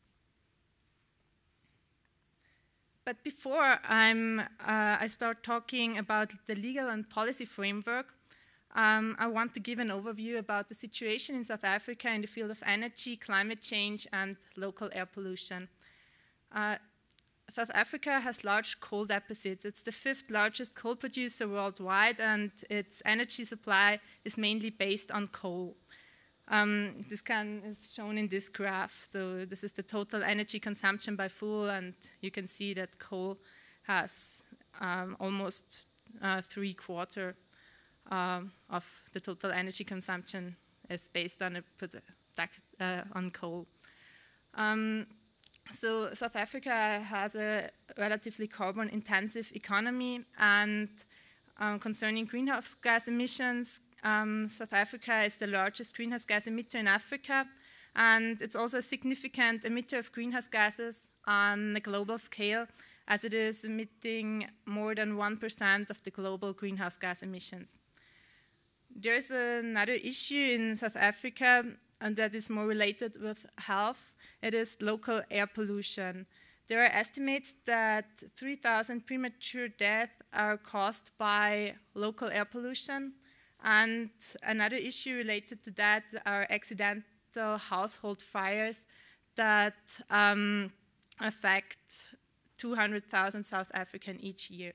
But before I'm, uh, I start talking about the legal and policy framework, um, I want to give an overview about the situation in South Africa in the field of energy, climate change, and local air pollution. Uh, South Africa has large coal deposits. It's the fifth largest coal producer worldwide, and its energy supply is mainly based on coal. Um, this can, is shown in this graph. So this is the total energy consumption by fuel, and you can see that coal has um, almost uh, three quarter uh, of the total energy consumption is based on a uh, on coal. Um, So South Africa has a relatively carbon-intensive economy, and um, concerning greenhouse gas emissions, um, South Africa is the largest greenhouse gas emitter in Africa, and it's also a significant emitter of greenhouse gases on a global scale, as it is emitting more than one percent of the global greenhouse gas emissions. There's another issue in South Africa, and that is more related with health. It is local air pollution. There are estimates that three thousand premature deaths are caused by local air pollution. And another issue related to that are accidental household fires that um, affect two hundred thousand South Africans each year.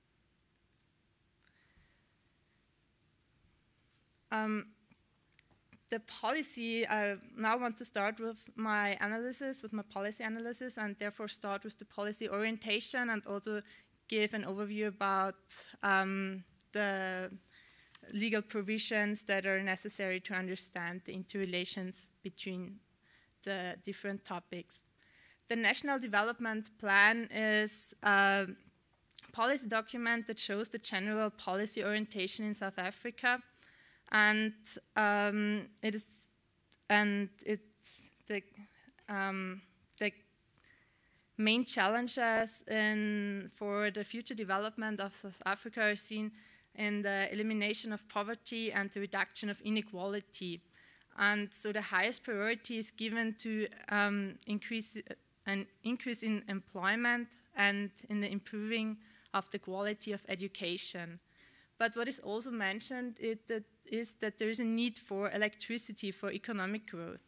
Um, The policy, I now want to start with my analysis, with my policy analysis, and therefore start with the policy orientation and also give an overview about um, the legal provisions that are necessary to understand the interrelations between the different topics. The National Development Plan is a policy document that shows the general policy orientation in South Africa. And um, it is, and it's the um, the main challenges in for the future development of South Africa are seen in the elimination of poverty and the reduction of inequality. And so the highest priority is given to um, increase an increase in employment and in the improving of the quality of education. But what is also mentioned is that, is that there is a need for electricity for economic growth.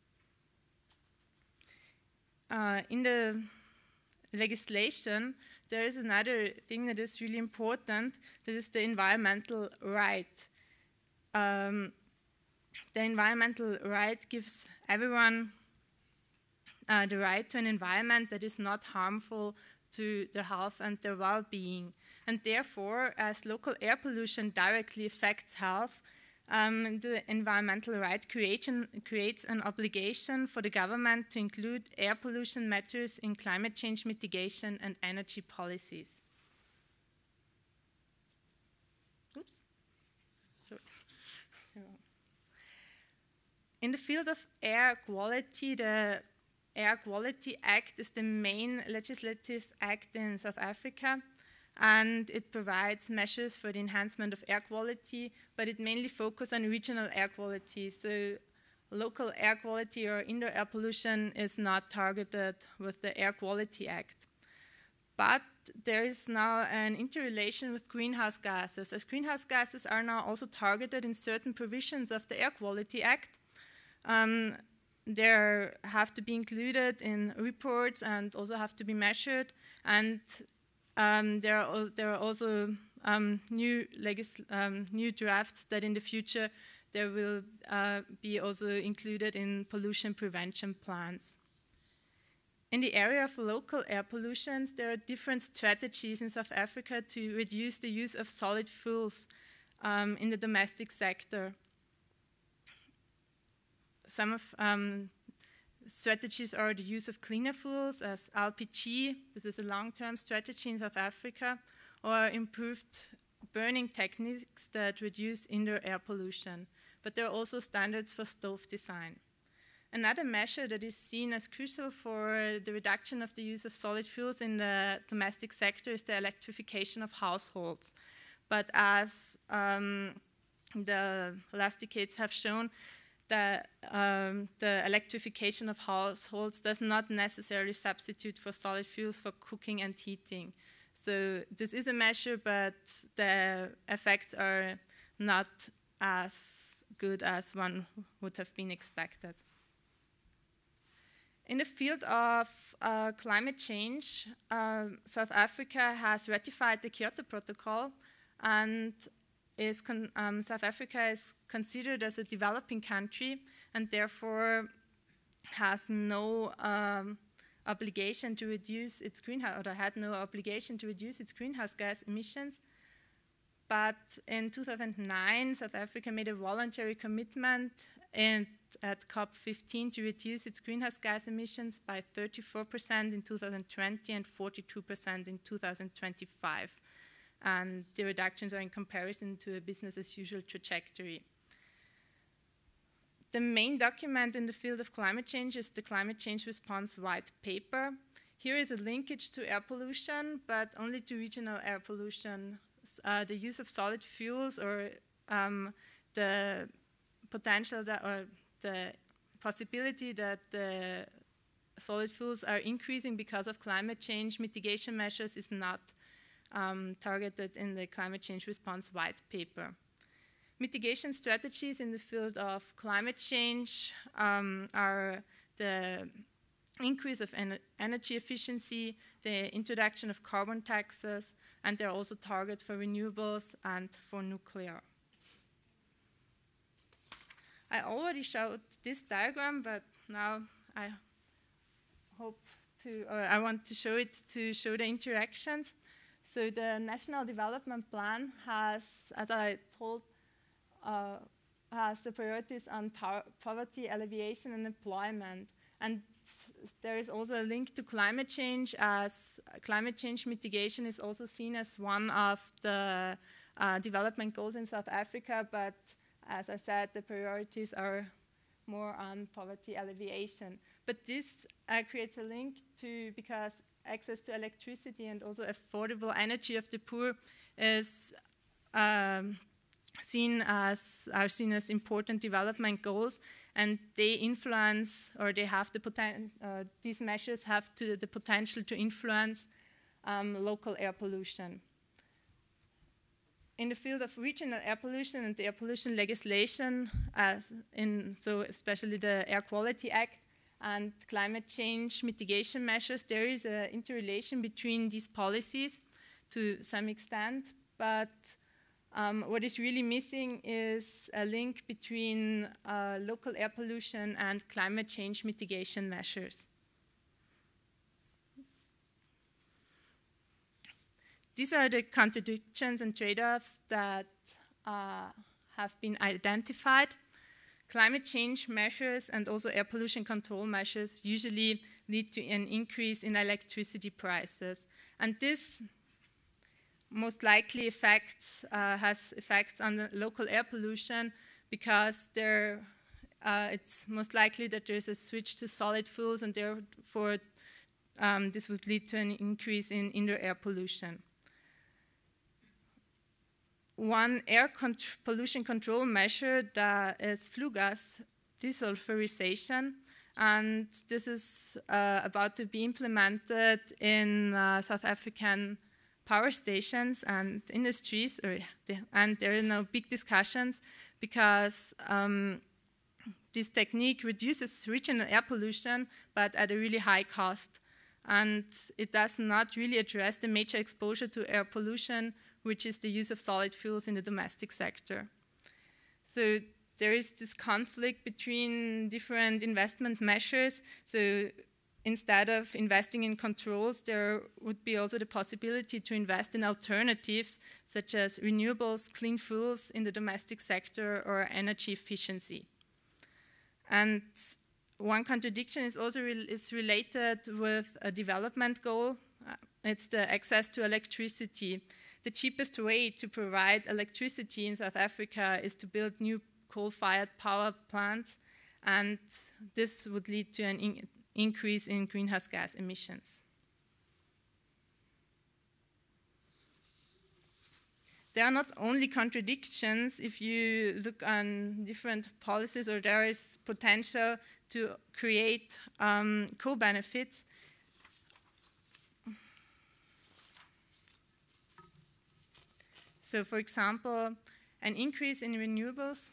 Uh, in the legislation, there is another thing that is really important, that is the environmental right. Um, the environmental right gives everyone uh, the right to an environment that is not harmful to their health and their well-being. And therefore, as local air pollution directly affects health, um, the environmental right creation, creates an obligation for the government to include air pollution matters in climate change mitigation and energy policies. Oops. Sorry. In the field of air quality, the Air Quality Act is the main legislative act in South Africa, and it provides measures for the enhancement of air quality, but it mainly focuses on regional air quality. So local air quality or indoor air pollution is not targeted with the Air Quality Act. But there is now an interrelation with greenhouse gases, as greenhouse gases are now also targeted in certain provisions of the Air Quality Act. Um, They have to be included in reports and also have to be measured. And um, there, are, there are also um, new, um, new drafts that in the future there will uh, be also included in pollution prevention plans. In the area of local air pollution, there are different strategies in South Africa to reduce the use of solid fuels um, in the domestic sector. Some of um, strategies are the use of cleaner fuels as L P G, this is a long-term strategy in South Africa, or improved burning techniques that reduce indoor air pollution. But there are also standards for stove design. Another measure that is seen as crucial for the reduction of the use of solid fuels in the domestic sector is the electrification of households. But as um, the last decades have shown, the, um, the electrification of households does not necessarily substitute for solid fuels for cooking and heating. So this is a measure, but the effects are not as good as one would have been expected. In the field of uh, climate change, uh, South Africa has ratified the Kyoto Protocol, and is con um, South Africa is considered as a developing country, and therefore has no um, obligation to reduce its greenhouse, or had no obligation to reduce its greenhouse gas emissions. But in two thousand nine, South Africa made a voluntary commitment and at COP fifteen to reduce its greenhouse gas emissions by thirty-four percent in two thousand twenty and forty-two percent in two thousand twenty-five. And the reductions are in comparison to a business as usual trajectory. The main document in the field of climate change is the Climate Change Response White Paper. Here is a linkage to air pollution, but only to regional air pollution. Uh, the use of solid fuels, or um, the potential that, or the possibility that the solid fuels are increasing because of climate change mitigation measures is not um, targeted in the Climate Change Response White Paper. Mitigation strategies in the field of climate change um, are the increase of en energy efficiency, the introduction of carbon taxes, and there are also targets for renewables and for nuclear. I already showed this diagram, but now I hope to, or I want to show it to show the interactions. So the National Development Plan has, as I told, uh, has the priorities on poverty alleviation and employment. And there is also a link to climate change, as climate change mitigation is also seen as one of the uh, development goals in South Africa, but as I said, the priorities are more on poverty alleviation. But this uh, creates a link to, because access to electricity and also affordable energy of the poor is um, seen as, are seen as important development goals, and they influence, or they have the potential, uh, these measures have to, the potential to influence um, local air pollution. In the field of regional air pollution and the air pollution legislation, as in, so especially the Air Quality Act and climate change mitigation measures, there is an interrelation between these policies to some extent, but um, what is really missing is a link between uh, local air pollution and climate change mitigation measures. These are the contradictions and trade-offs that uh, have been identified. Climate change measures and also air pollution control measures usually lead to an increase in electricity prices. And this most likely affects, uh, has effects on the local air pollution, because there, uh, it's most likely that there's a switch to solid fuels, and therefore um, this would lead to an increase in indoor air pollution. One air con pollution control measure that is flue gas desulfurization, and this is uh, about to be implemented in uh, South African power stations and industries, or the, and there are now big discussions because um, this technique reduces regional air pollution, but at a really high cost, and it does not really address the major exposure to air pollution, which is the use of solid fuels in the domestic sector. So there is this conflict between different investment measures. So instead of investing in controls, there would be also the possibility to invest in alternatives, such as renewables, clean fuels in the domestic sector, or energy efficiency. And one contradiction is also re is related with a development goal. Uh, it's the access to electricity. The cheapest way to provide electricity in South Africa is to build new coal-fired power plants, and this would lead to an in increase in greenhouse gas emissions. There are not only contradictions if you look on different policies, or there is potential to create um, co-benefits. So, for example, an increase in renewables,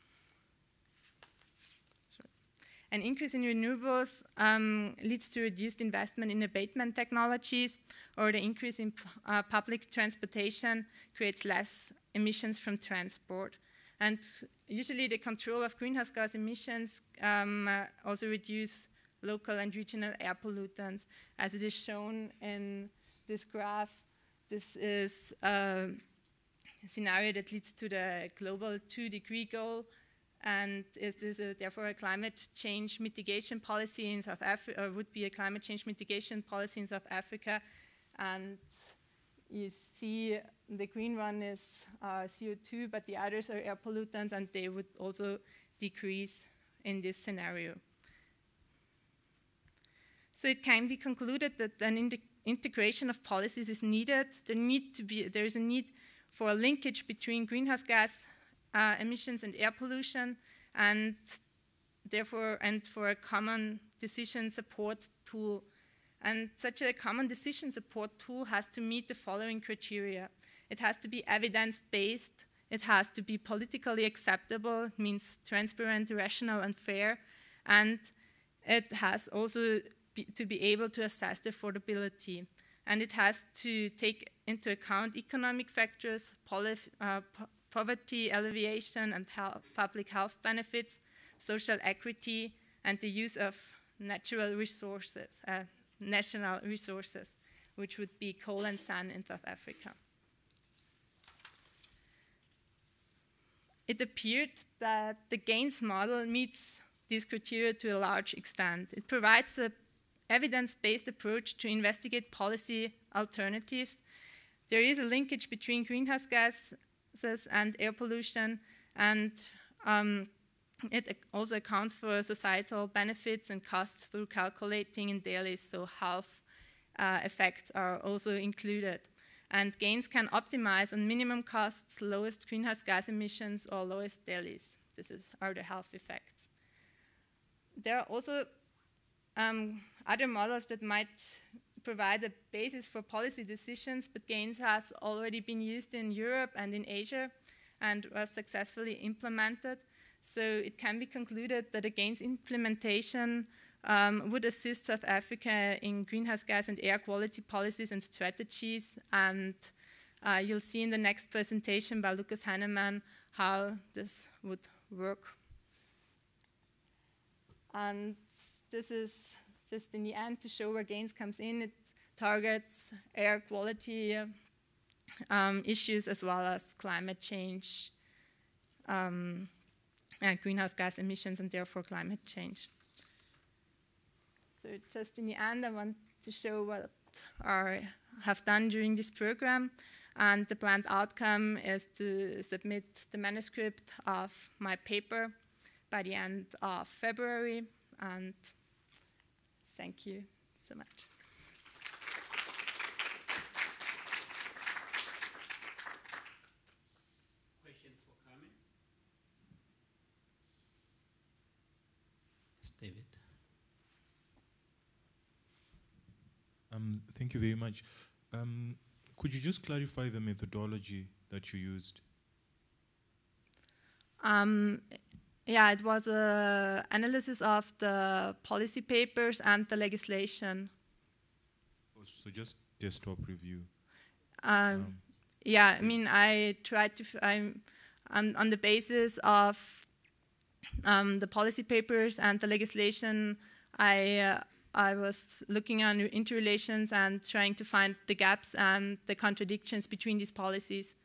sorry, an increase in renewables um, leads to reduced investment in abatement technologies, or the increase in uh, public transportation creates less emissions from transport. And usually the control of greenhouse gas emissions um, uh, also reduce local and regional air pollutants, as it is shown in this graph. This is uh, a scenario that leads to the global two degree goal, and is this a, therefore a climate change mitigation policy in South Africa, or would be a climate change mitigation policy in South Africa. And you see the green one is uh, C O two, but the others are air pollutants, and they would also decrease in this scenario. So it can be concluded that an integration of policies is needed. There, need to be, there is a need for a linkage between greenhouse gas uh, emissions and air pollution, and therefore, and for a common decision support tool. And such a common decision support tool has to meet the following criteria. It has to be evidence-based, it has to be politically acceptable, means transparent, rational, and fair, and it has also be, to be able to assess the affordability. And it has to take into account economic factors, uh, po poverty alleviation and health, public health benefits, social equity, and the use of natural resources, uh, national resources, which would be coal and sun in South Africa. It appeared that the GAINS model meets these criteria to a large extent. It provides an evidence-based approach to investigate policy alternatives. There is a linkage between greenhouse gases and air pollution, and um, it also accounts for societal benefits and costs through calculating in dailies, so health uh, effects are also included. And GAINS can optimize on minimum costs, lowest greenhouse gas emissions, or lowest dailies. This is, are the health effects. There are also um, other models that might provide a basis for policy decisions, but GAINS has already been used in Europe and in Asia and was successfully implemented. So it can be concluded that a GAINS implementation um, would assist South Africa in greenhouse gas and air quality policies and strategies. And uh, you'll see in the next presentation by Lucas Heinemann how this would work. And this is just in the end to show where GAINS comes in. It targets air quality um, issues as well as climate change, um, and greenhouse gas emissions, and therefore climate change. So just in the end, I want to show what I have done during this program. And the planned outcome is to submit the manuscript of my paper by the end of February. And thank you so much. Questions for Carmen? Yes, David. Um, thank you very much. Um, could you just clarify the methodology that you used? Um, yeah, it was an analysis of the policy papers and the legislation. Oh, so just desktop review. Um, Um, yeah, I mean, I tried to, f I'm on, on the basis of um, the policy papers and the legislation, I, uh, I was looking on interrelations and trying to find the gaps and the contradictions between these policies.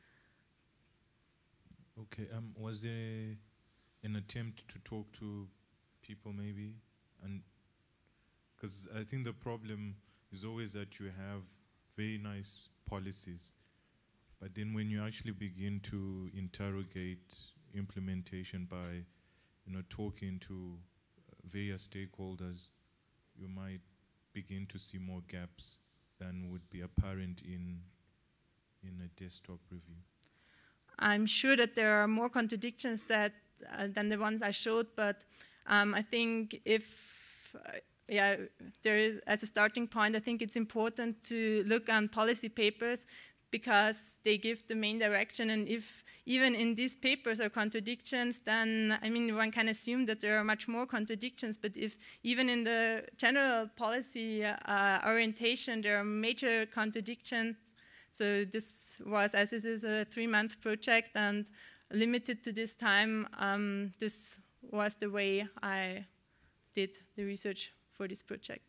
Okay, um, was there an attempt to talk to people maybe? And because I think the problem is always that you have very nice policies, but then when you actually begin to interrogate implementation by you know, talking to various stakeholders, you might begin to see more gaps than would be apparent in in a desktop review. I'm sure that there are more contradictions that uh, than the ones I showed, but um, I think if uh, yeah, there is, as a starting point, I think it's important to look on policy papers because they give the main direction, and if even in these papers are contradictions, then, I mean, one can assume that there are much more contradictions, but if even in the general policy uh, orientation there are major contradictions, so this was, as this is a three-month project and limited to this time, um, this was the way I did the research for this project.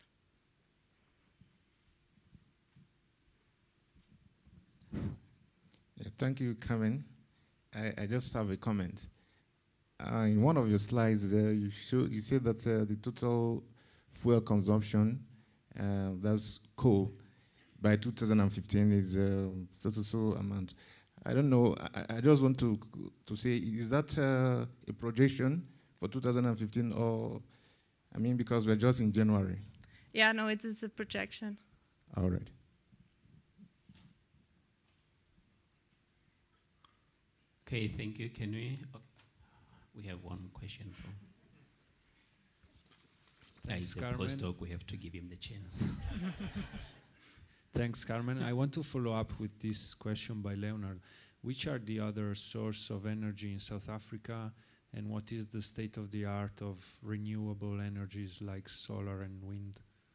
Yeah, thank you, Carmen. I, I just have a comment. Uh, in one of your slides, uh, you show you said that uh, the total fuel consumption, uh, that's coal, by two thousand fifteen is uh, so so so amount. I don't know. I, I just want to to say, is that uh, a projection for two thousand fifteen, or I mean, because we're just in January? Yeah, no, it is a projection. All right. Okay, thank you. Can we? Oh, we have one question from. Thanks, the Carmen. postdoc. We have to give him the chance. Thanks, Carmen. I want to follow up with this question by Leonard. Which are the other sources of energy in South Africa, and what is the state of the art of renewable energies like solar and wind?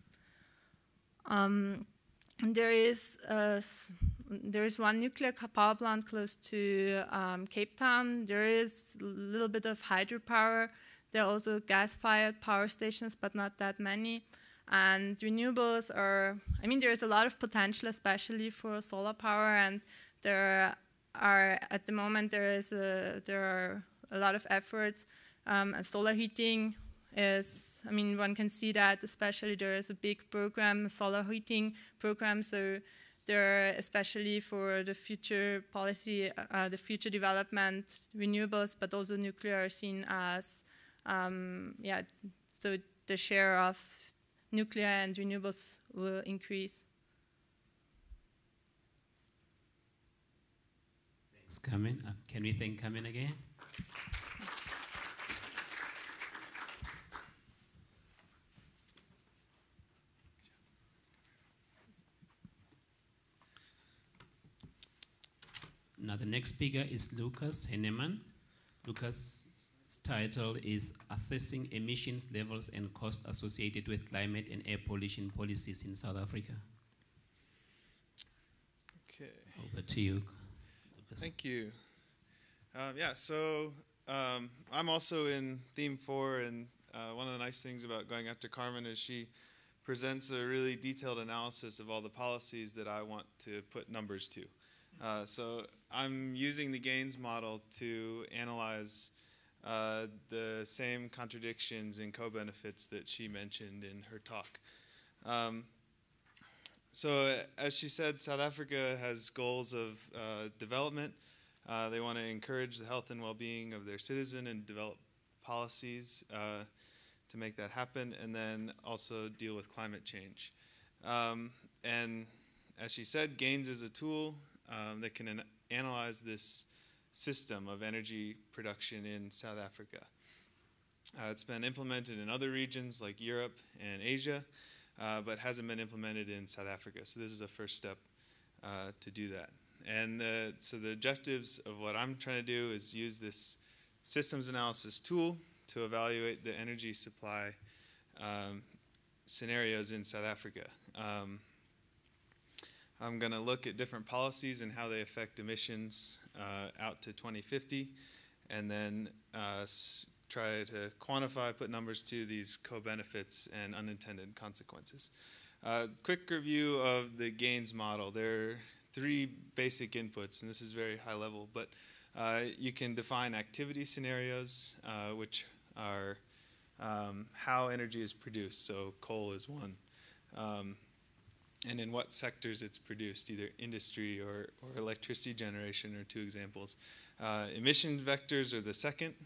Um, there is a, there is one nuclear power plant close to um, Cape Town. There is a little bit of hydropower. There are also gas-fired power stations, but not that many. And renewables are, I mean, there is a lot of potential, especially for solar power, and there are, at the moment, there is a, there are a lot of efforts. Um, and solar heating is, I mean, one can see that, especially there is a big program, solar heating program, so there are, especially for the future policy, uh, the future development, renewables, but also nuclear are seen as, um, yeah, so the share of nuclear and renewables will increase. Thanks, Carmen. Uh, can we thank Carmen again? Now the next speaker is Lucas Henneman. Lucas' title is Assessing Emissions Levels and Costs Associated with Climate and Air Pollution Policies in South Africa. Okay. Over to you, Lucas. Thank you. Um, yeah, so um, I'm also in theme four, and uh, one of the nice things about going after Carmen is she presents a really detailed analysis of all the policies that I want to put numbers to. Uh, so I'm using the Gaines model to analyze uh, the same contradictions and co-benefits that she mentioned in her talk. Um, so as she said, South Africa has goals of uh, development. Uh, they want to encourage the health and well-being of their citizen and develop policies uh, to make that happen, and then also deal with climate change. Um, and as she said, Gaines is a tool Um, that can an analyze this system of energy production in South Africa. Uh, it's been implemented in other regions like Europe and Asia, uh, but hasn't been implemented in South Africa. So this is a first step uh, to do that. And uh, so the objectives of what I'm trying to do is use this systems analysis tool to evaluate the energy supply um, scenarios in South Africa. Um, I'm going to look at different policies and how they affect emissions uh, out to twenty fifty, and then uh, s try to quantify, put numbers to these co-benefits and unintended consequences. Uh, quick review of the Gaines model. There are three basic inputs, and this is very high level, but uh, you can define activity scenarios, uh, which are um, how energy is produced. So coal is one. Um, and in what sectors it's produced, either industry or, or electricity generation are two examples. Uh, emission vectors are the second.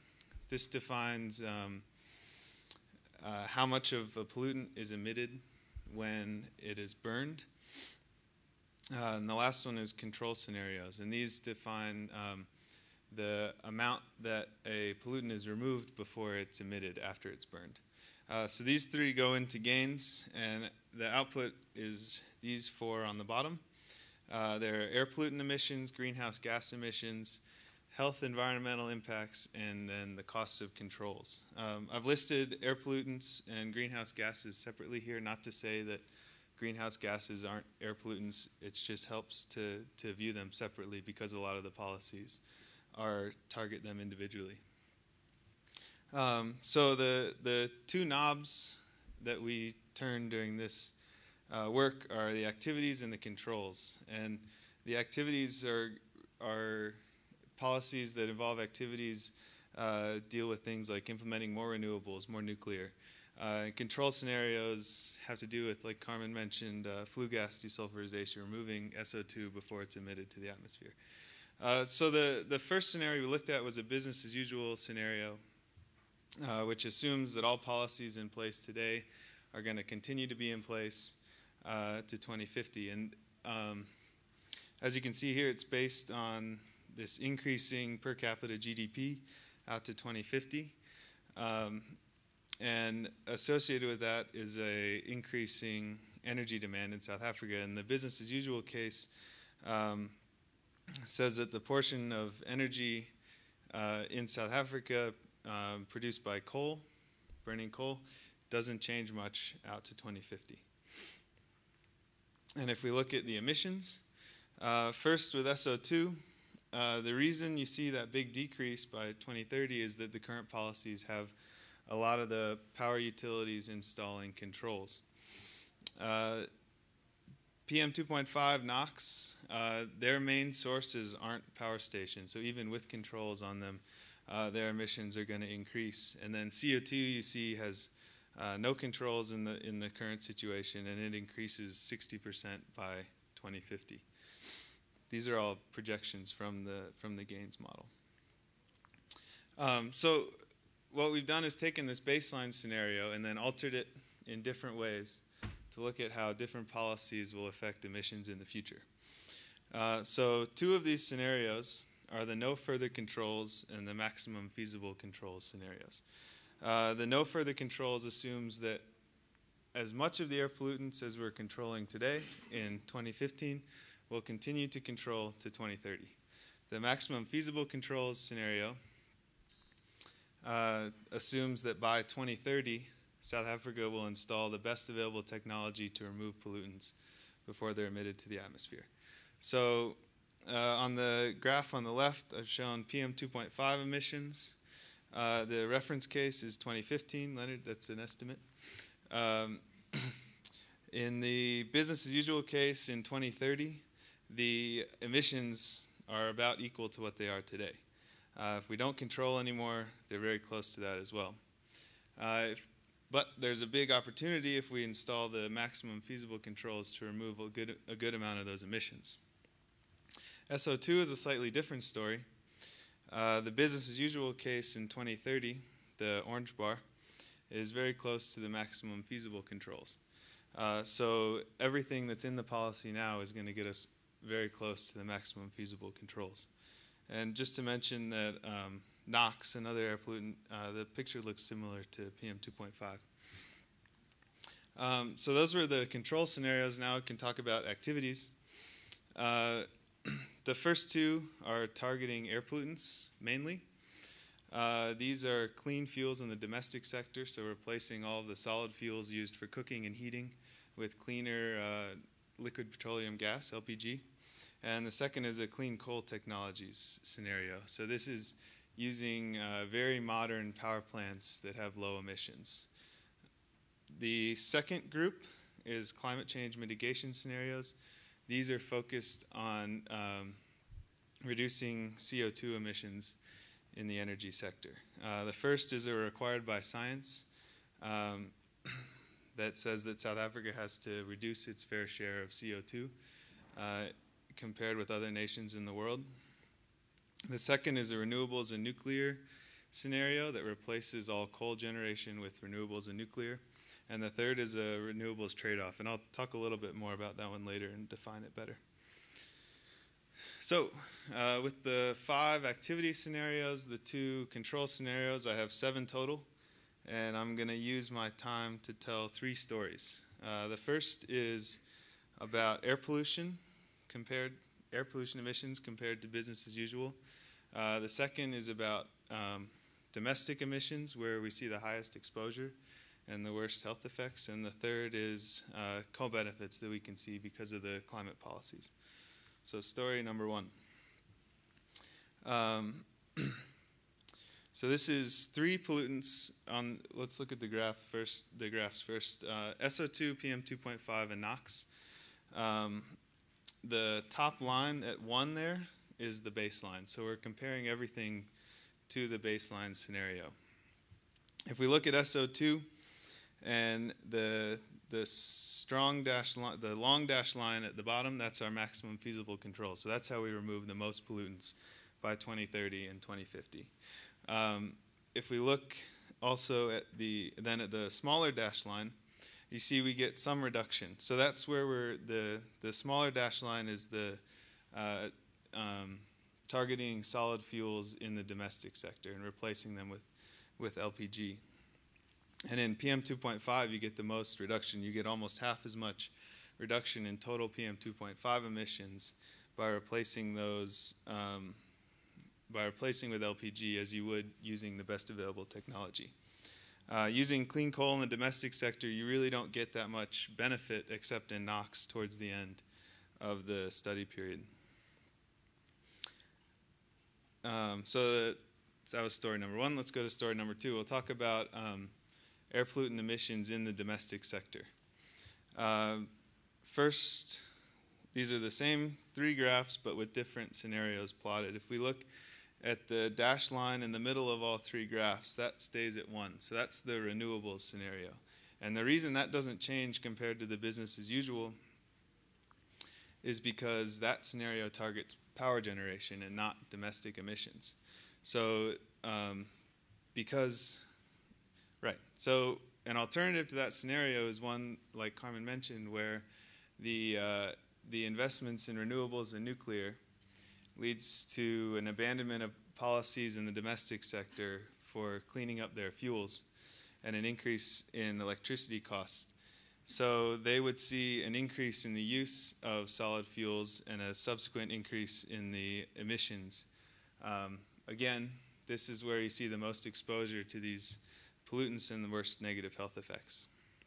this defines um, uh, how much of a pollutant is emitted when it is burned. Uh, and the last one is control scenarios, and these define um, the amount that a pollutant is removed before it's emitted after it's burned. Uh, so these three go into gains, and the output is these four on the bottom. Uh, there are air pollutant emissions, greenhouse gas emissions, health environmental impacts, and then the costs of controls. Um, I've listed air pollutants and greenhouse gases separately here, not to say that greenhouse gases aren't air pollutants. It just helps to, to view them separately because a lot of the policies are target them individually. Um, so the, the two knobs that we turn during this uh, work are the activities and the controls. And the activities are, are policies that involve activities uh, deal with things like implementing more renewables, more nuclear. Uh, control scenarios have to do with, like Carmen mentioned, uh, flue gas desulfurization, removing S O two before it's emitted to the atmosphere. Uh, so the, the first scenario we looked at was a business as usual scenario, uh, which assumes that all policies in place today are going to continue to be in place uh, to twenty fifty. And um, as you can see here, it's based on this increasing per capita G D P out to twenty fifty. Um, and associated with that is a increasing energy demand in South Africa. And the business as usual case um, says that the portion of energy uh, in South Africa uh, produced by coal, burning coal, doesn't change much out to twenty fifty. And if we look at the emissions, uh, first with S O two, uh, the reason you see that big decrease by twenty thirty is that the current policies have a lot of the power utilities installing controls. Uh, P M two point five NOx, uh, their main sources aren't power stations, so even with controls on them, uh, their emissions are going to increase. And then C O two, you see, has uh, no controls in the in the current situation, and it increases sixty percent by twenty fifty. These are all projections from the from the gains model. Um, so what we've done is taken this baseline scenario and then altered it in different ways to look at how different policies will affect emissions in the future. Uh, so two of these scenarios are the no further controls and the maximum feasible controls scenarios. Uh, the no further controls assumes that as much of the air pollutants as we're controlling today in twenty fifteen will continue to control to twenty thirty. The maximum feasible controls scenario uh, assumes that by twenty thirty, South Africa will install the best available technology to remove pollutants before they're emitted to the atmosphere. So uh, on the graph on the left, I've shown P M two point five emissions. Uh, the reference case is twenty fifteen, Leonard, that's an estimate. Um, in the business as usual case in twenty thirty, the emissions are about equal to what they are today. Uh, if we don't control anymore, they're very close to that as well. Uh, if, but there's a big opportunity if we install the maximum feasible controls to remove a good, a good amount of those emissions. S O two is a slightly different story. Uh, the business as usual case in twenty thirty, the orange bar, is very close to the maximum feasible controls. Uh, so everything that's in the policy now is going to get us very close to the maximum feasible controls. And just to mention that um, NOx, another air pollutant, uh, the picture looks similar to P M two point five. Um, so those were the control scenarios. Now we can talk about activities. Uh, the first two are targeting air pollutants mainly. Uh, these are clean fuels in the domestic sector, so replacing all of the solid fuels used for cooking and heating with cleaner uh, liquid petroleum gas, L P G. And the second is a clean coal technologies scenario. So this is using uh, very modern power plants that have low emissions. The second group is climate change mitigation scenarios. These are focused on um, reducing C O two emissions in the energy sector. Uh, the first is a required by science um, that says that South Africa has to reduce its fair share of C O two uh, compared with other nations in the world. The second is a renewables and nuclear scenario that replaces all coal generation with renewables and nuclear. And the third is a renewables trade-off. And I'll talk a little bit more about that one later and define it better. So uh, with the five activity scenarios, the two control scenarios, I have seven total. And I'm going to use my time to tell three stories. Uh, the first is about air pollution, compared air pollution emissions compared to business as usual. Uh, the second is about um, domestic emissions, where we see the highest exposure and the worst health effects. And the third is uh, co-benefits that we can see because of the climate policies. So story number one. Um, so this is three pollutants on, let's look at the graph first, the graphs first. Uh, S O two, P M two point five, and NOx. Um, the top line at one there is the baseline. So we're comparing everything to the baseline scenario. If we look at S O two and the the strong dash line, the long dash line at the bottom, that's our maximum feasible control. So that's how we remove the most pollutants by twenty thirty and twenty fifty. Um, if we look also at the then at the smaller dash line, you see we get some reduction. So that's where we're the the smaller dash line is the uh, um, targeting solid fuels in the domestic sector and replacing them with with L P G. And in P M two point five, you get the most reduction. You get almost half as much reduction in total P M two point five emissions by replacing those um, by replacing with L P G as you would using the best available technology. Uh, using clean coal in the domestic sector, you really don't get that much benefit except in NOx towards the end of the study period. Um, so that was story number one. Let's go to story number two. We'll talk about um, air pollutant emissions in the domestic sector. Uh, first, these are the same three graphs, but with different scenarios plotted. If we look at the dashed line in the middle of all three graphs, that stays at one. So that's the renewables scenario. And the reason that doesn't change compared to the business as usual is because that scenario targets power generation and not domestic emissions. So um, because, right, so an alternative to that scenario is one, like Carmen mentioned, where the, uh, the investments in renewables and nuclear leads to an abandonment of policies in the domestic sector for cleaning up their fuels and an increase in electricity costs. So they would see an increase in the use of solid fuels and a subsequent increase in the emissions. Um, again, this is where you see the most exposure to these pollutants and the worst negative health effects.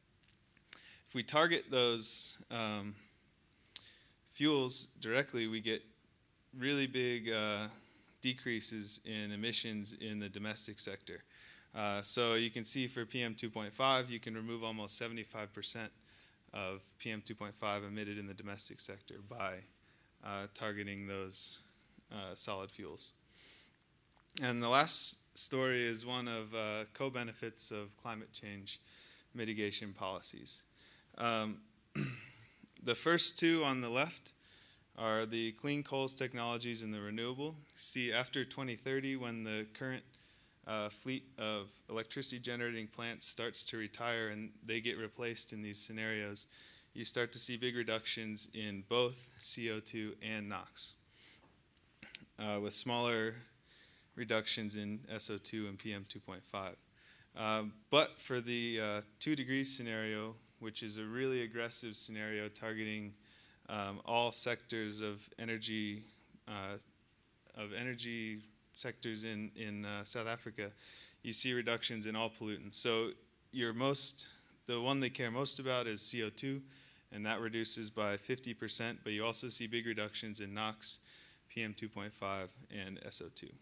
If we target those um, fuels directly, we get really big uh, decreases in emissions in the domestic sector. Uh, so you can see for P M two point five, you can remove almost seventy-five percent of P M two point five emitted in the domestic sector by uh, targeting those uh, solid fuels. And the last story is one of uh, co-benefits of climate change mitigation policies. Um, the first two on the left are the clean coals technologies and the renewable. See, after twenty thirty, when the current uh, fleet of electricity generating plants starts to retire and they get replaced in these scenarios, you start to see big reductions in both C O two and NOx, uh, with smaller reductions in S O two and P M two point five. Uh, but for the uh, two degrees scenario, which is a really aggressive scenario targeting Um, all sectors of energy, uh, of energy sectors in in uh, South Africa, you see reductions in all pollutants. So your most, the one they care most about is C O two, and that reduces by fifty percent. But you also see big reductions in NOx, P M two point five, and S O two.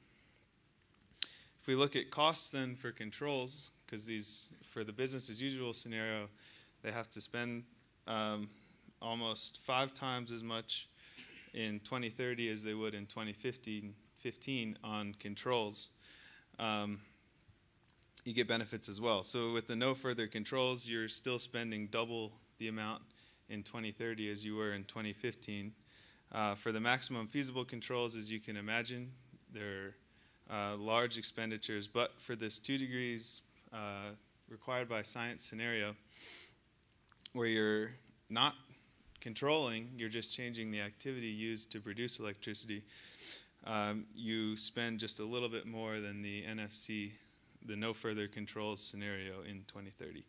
If we look at costs then for controls, because these for the business as usual scenario, they have to spend Um, almost five times as much in twenty thirty as they would in twenty fifteen on controls. Um, you get benefits as well. So with the no further controls, you're still spending double the amount in twenty thirty as you were in twenty fifteen. Uh, for the maximum feasible controls, as you can imagine, they're uh, large expenditures. But for this two degrees uh, required by science scenario, where you're not controlling, you're just changing the activity used to produce electricity, um, you spend just a little bit more than the N F C, the no further controls scenario in twenty thirty.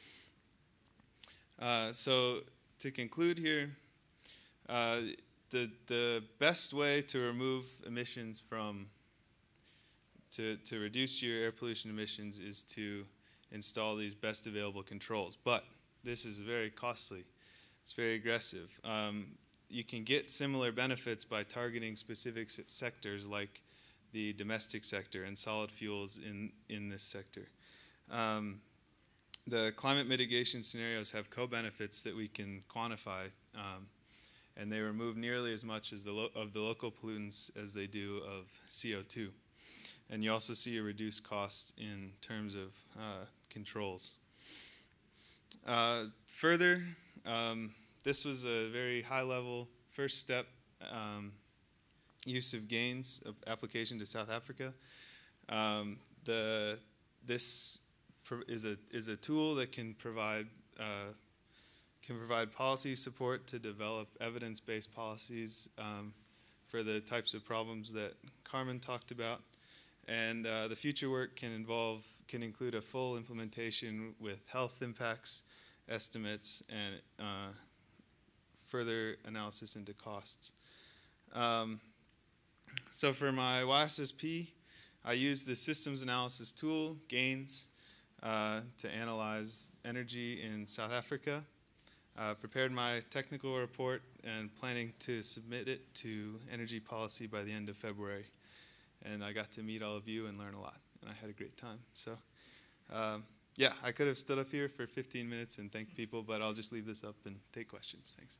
Uh, so to conclude here, uh, the, the best way to remove emissions from, to, to reduce your air pollution emissions is to install these best available controls. But this is very costly. It's very aggressive. Um, you can get similar benefits by targeting specific se sectors like the domestic sector and solid fuels in, in this sector. Um, the climate mitigation scenarios have co-benefits that we can quantify, um, and they remove nearly as much as the lo of the local pollutants as they do of C O two. And you also see a reduced cost in terms of uh, controls. Uh, further, um, this was a very high-level first step um, use of GAINS of application to South Africa. Um, the, this is a, is a tool that can provide, uh, can provide policy support to develop evidence-based policies um, for the types of problems that Carmen talked about. And uh, the future work can involve, can include a full implementation with health impacts, estimates, and uh, further analysis into costs. Um, so for my Y S S P, I use the systems analysis tool, GAINS, uh, to analyze energy in South Africa. Uh, prepared my technical report and planning to submit it to energy policy by the end of February. And I got to meet all of you and learn a lot, and I had a great time. So, um, yeah, I could have stood up here for fifteen minutes and thanked people, but I'll just leave this up and take questions. Thanks.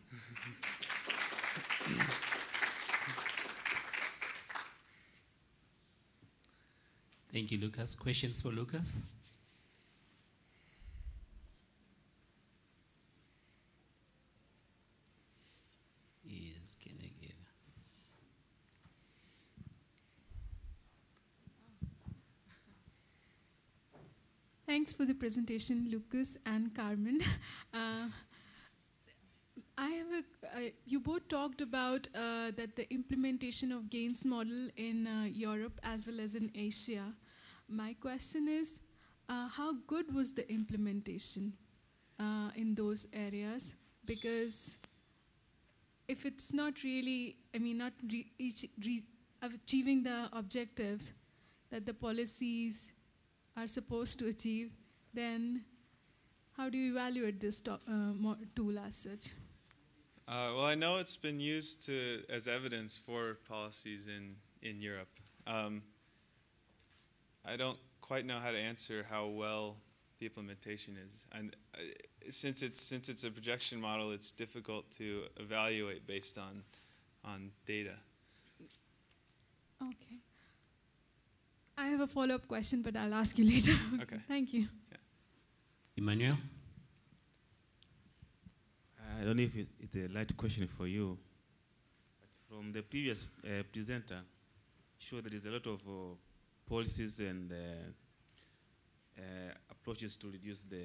Thank you, Lucas. Questions for Lucas? Yes, can I give? Thanks for the presentation, Lucas and Carmen. Uh, I have a, uh, you both talked about uh, that the implementation of GAINS model in uh, Europe as well as in Asia. My question is, uh, how good was the implementation uh, in those areas? Because if it's not really, I mean, not re re achieving the objectives that the policies are supposed to achieve, then how do you evaluate this uh, tool as such? Uh, well, I know it's been used to, as evidence for policies in, in Europe. Um, I don't quite know how to answer how well the implementation is. And uh, since it's, since it's a projection model, it's difficult to evaluate based on, on data. Okay. I have a follow-up question, but I'll ask you later. Okay. Thank you. Yeah. Emmanuel? I don't know if it's a light question for you, but from the previous uh, presenter, sure there is a lot of uh, policies and uh, uh, approaches to reduce the,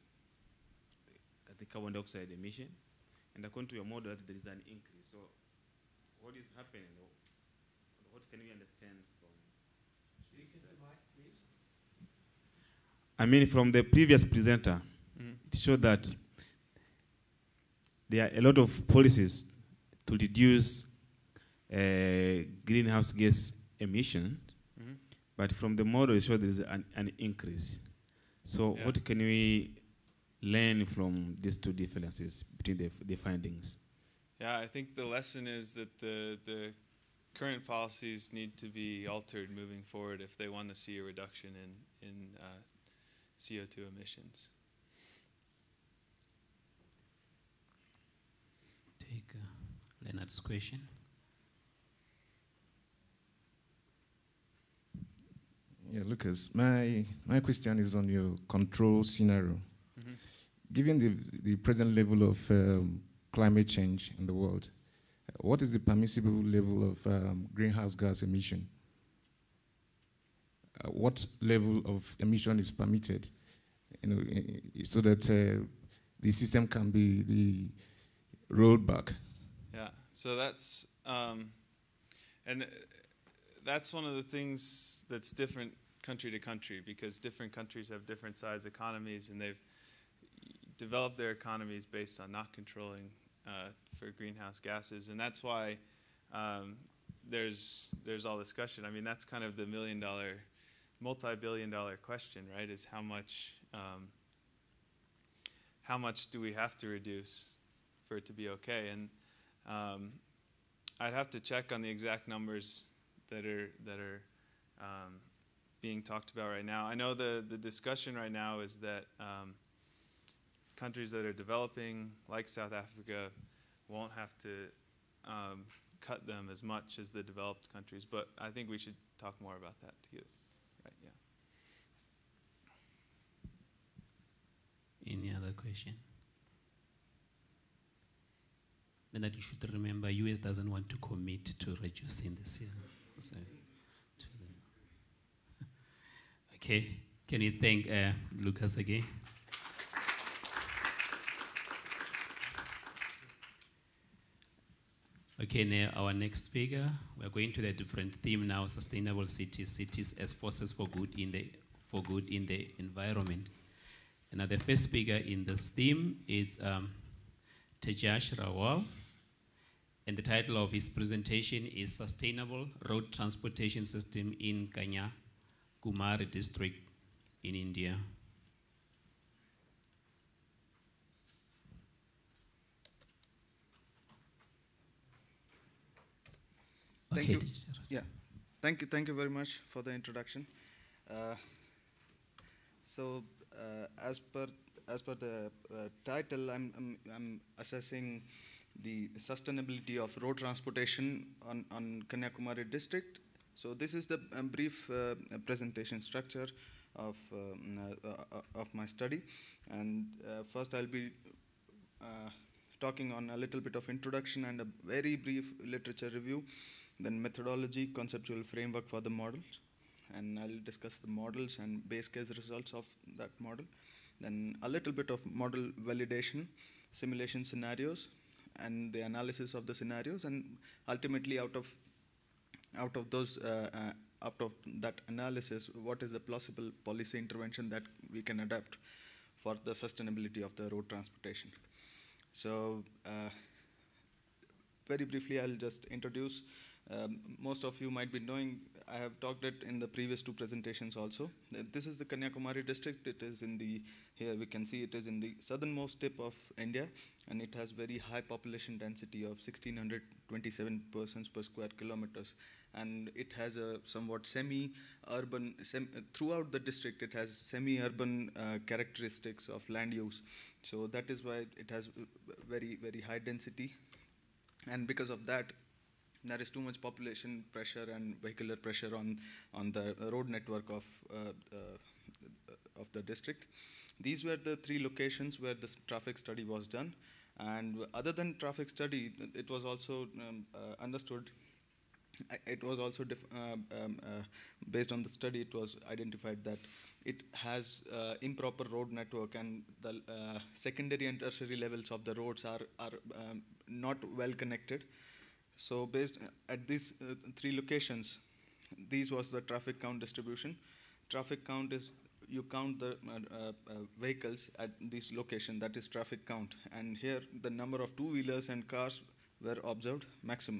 the carbon dioxide emission, and according to your model, there is an increase. So, what is happening? What can we understand from this? I mean, from the previous presenter, mm-hmm. it showed that there are a lot of policies to reduce uh, greenhouse gas emission, mm-hmm. but from the model it shows there is an, an increase. So yeah. What can we learn from these two differences between the, the findings? Yeah, I think the lesson is that the, the current policies need to be altered moving forward if they want to see a reduction in, in uh, C O two emissions. Take uh, Leonard's question. Yeah, Lucas, my, my question is on your control scenario. Mm-hmm. Given the, the present level of um, climate change in the world, what is the permissible level of um, greenhouse gas emission? uh, what level of emission is permitted, you know, so that uh, the system can be the rolled back. Yeah, so that's, um, and that's one of the things that's different country to country, because different countries have different size economies, and they've developed their economies based on not controlling uh, for greenhouse gases, and that's why um, there's there's all discussion. I mean, that's kind of the million dollar, multi-billion dollar question, right? Is how much um, how much do we have to reduce for it to be okay? And um, I'd have to check on the exact numbers that are that are um, being talked about right now. I know the the discussion right now is that um, countries that are developing, like South Africa, won't have to um, cut them as much as the developed countries. But I think we should talk more about that together. Right? Yeah. Any other question? Then that you should remember, U S doesn't want to commit to reducing the C O. So, to the okay, can you thank uh, Lucas again? Okay, now our next speaker, we're going to the different theme now: sustainable cities, cities as forces for good in the for good in the environment. And now the first speaker in this theme is um, Tejash Rawal, and the title of his presentation is Sustainable Road Transportation System in Kanyakumari District in India. Thank Okay, you. teacher. Yeah, thank you. Thank you very much for the introduction. Uh, so, uh, as per as per the uh, title, I'm, I'm I'm assessing the sustainability of road transportation on on Kanyakumari district. So this is the um, brief uh, presentation structure of um, uh, uh, of my study, and uh, first I'll be uh, talking on a little bit of introduction and a very brief literature review. Then methodology, conceptual framework for the model, and I'll discuss the models and base case results of that model. Then a little bit of model validation, simulation scenarios, and the analysis of the scenarios, and ultimately out of out of those uh, uh, out of that analysis, what is the plausible policy intervention that we can adapt for the sustainability of the road transportation. So uh, very briefly, I'll just introduce. Um, most of you might be knowing, I have talked it in the previous two presentations also. Uh, this is the Kanyakumari district. It is in the, here we can see it is in the southernmost tip of India, and it has very high population density of one thousand six hundred twenty-seven persons per square kilometers. And it has a somewhat semi-urban, sem throughout the district it has semi-urban uh, characteristics of land use. So that is why it has very, very high density. And because of that, there is too much population pressure and vehicular pressure on, on the road network of, uh, uh, of the district. These were the three locations where this traffic study was done. And other than traffic study, it was also um, uh, understood, it was also, dif uh, um, uh, based on the study, it was identified that it has uh, improper road network, and the uh, secondary and tertiary levels of the roads are, are um, not well connected. So based at these uh, three locations, these was the traffic count distribution. Traffic count is, you count the uh, uh, vehicles at this location, that is traffic count. And here the number of two-wheelers and cars were observed maximum,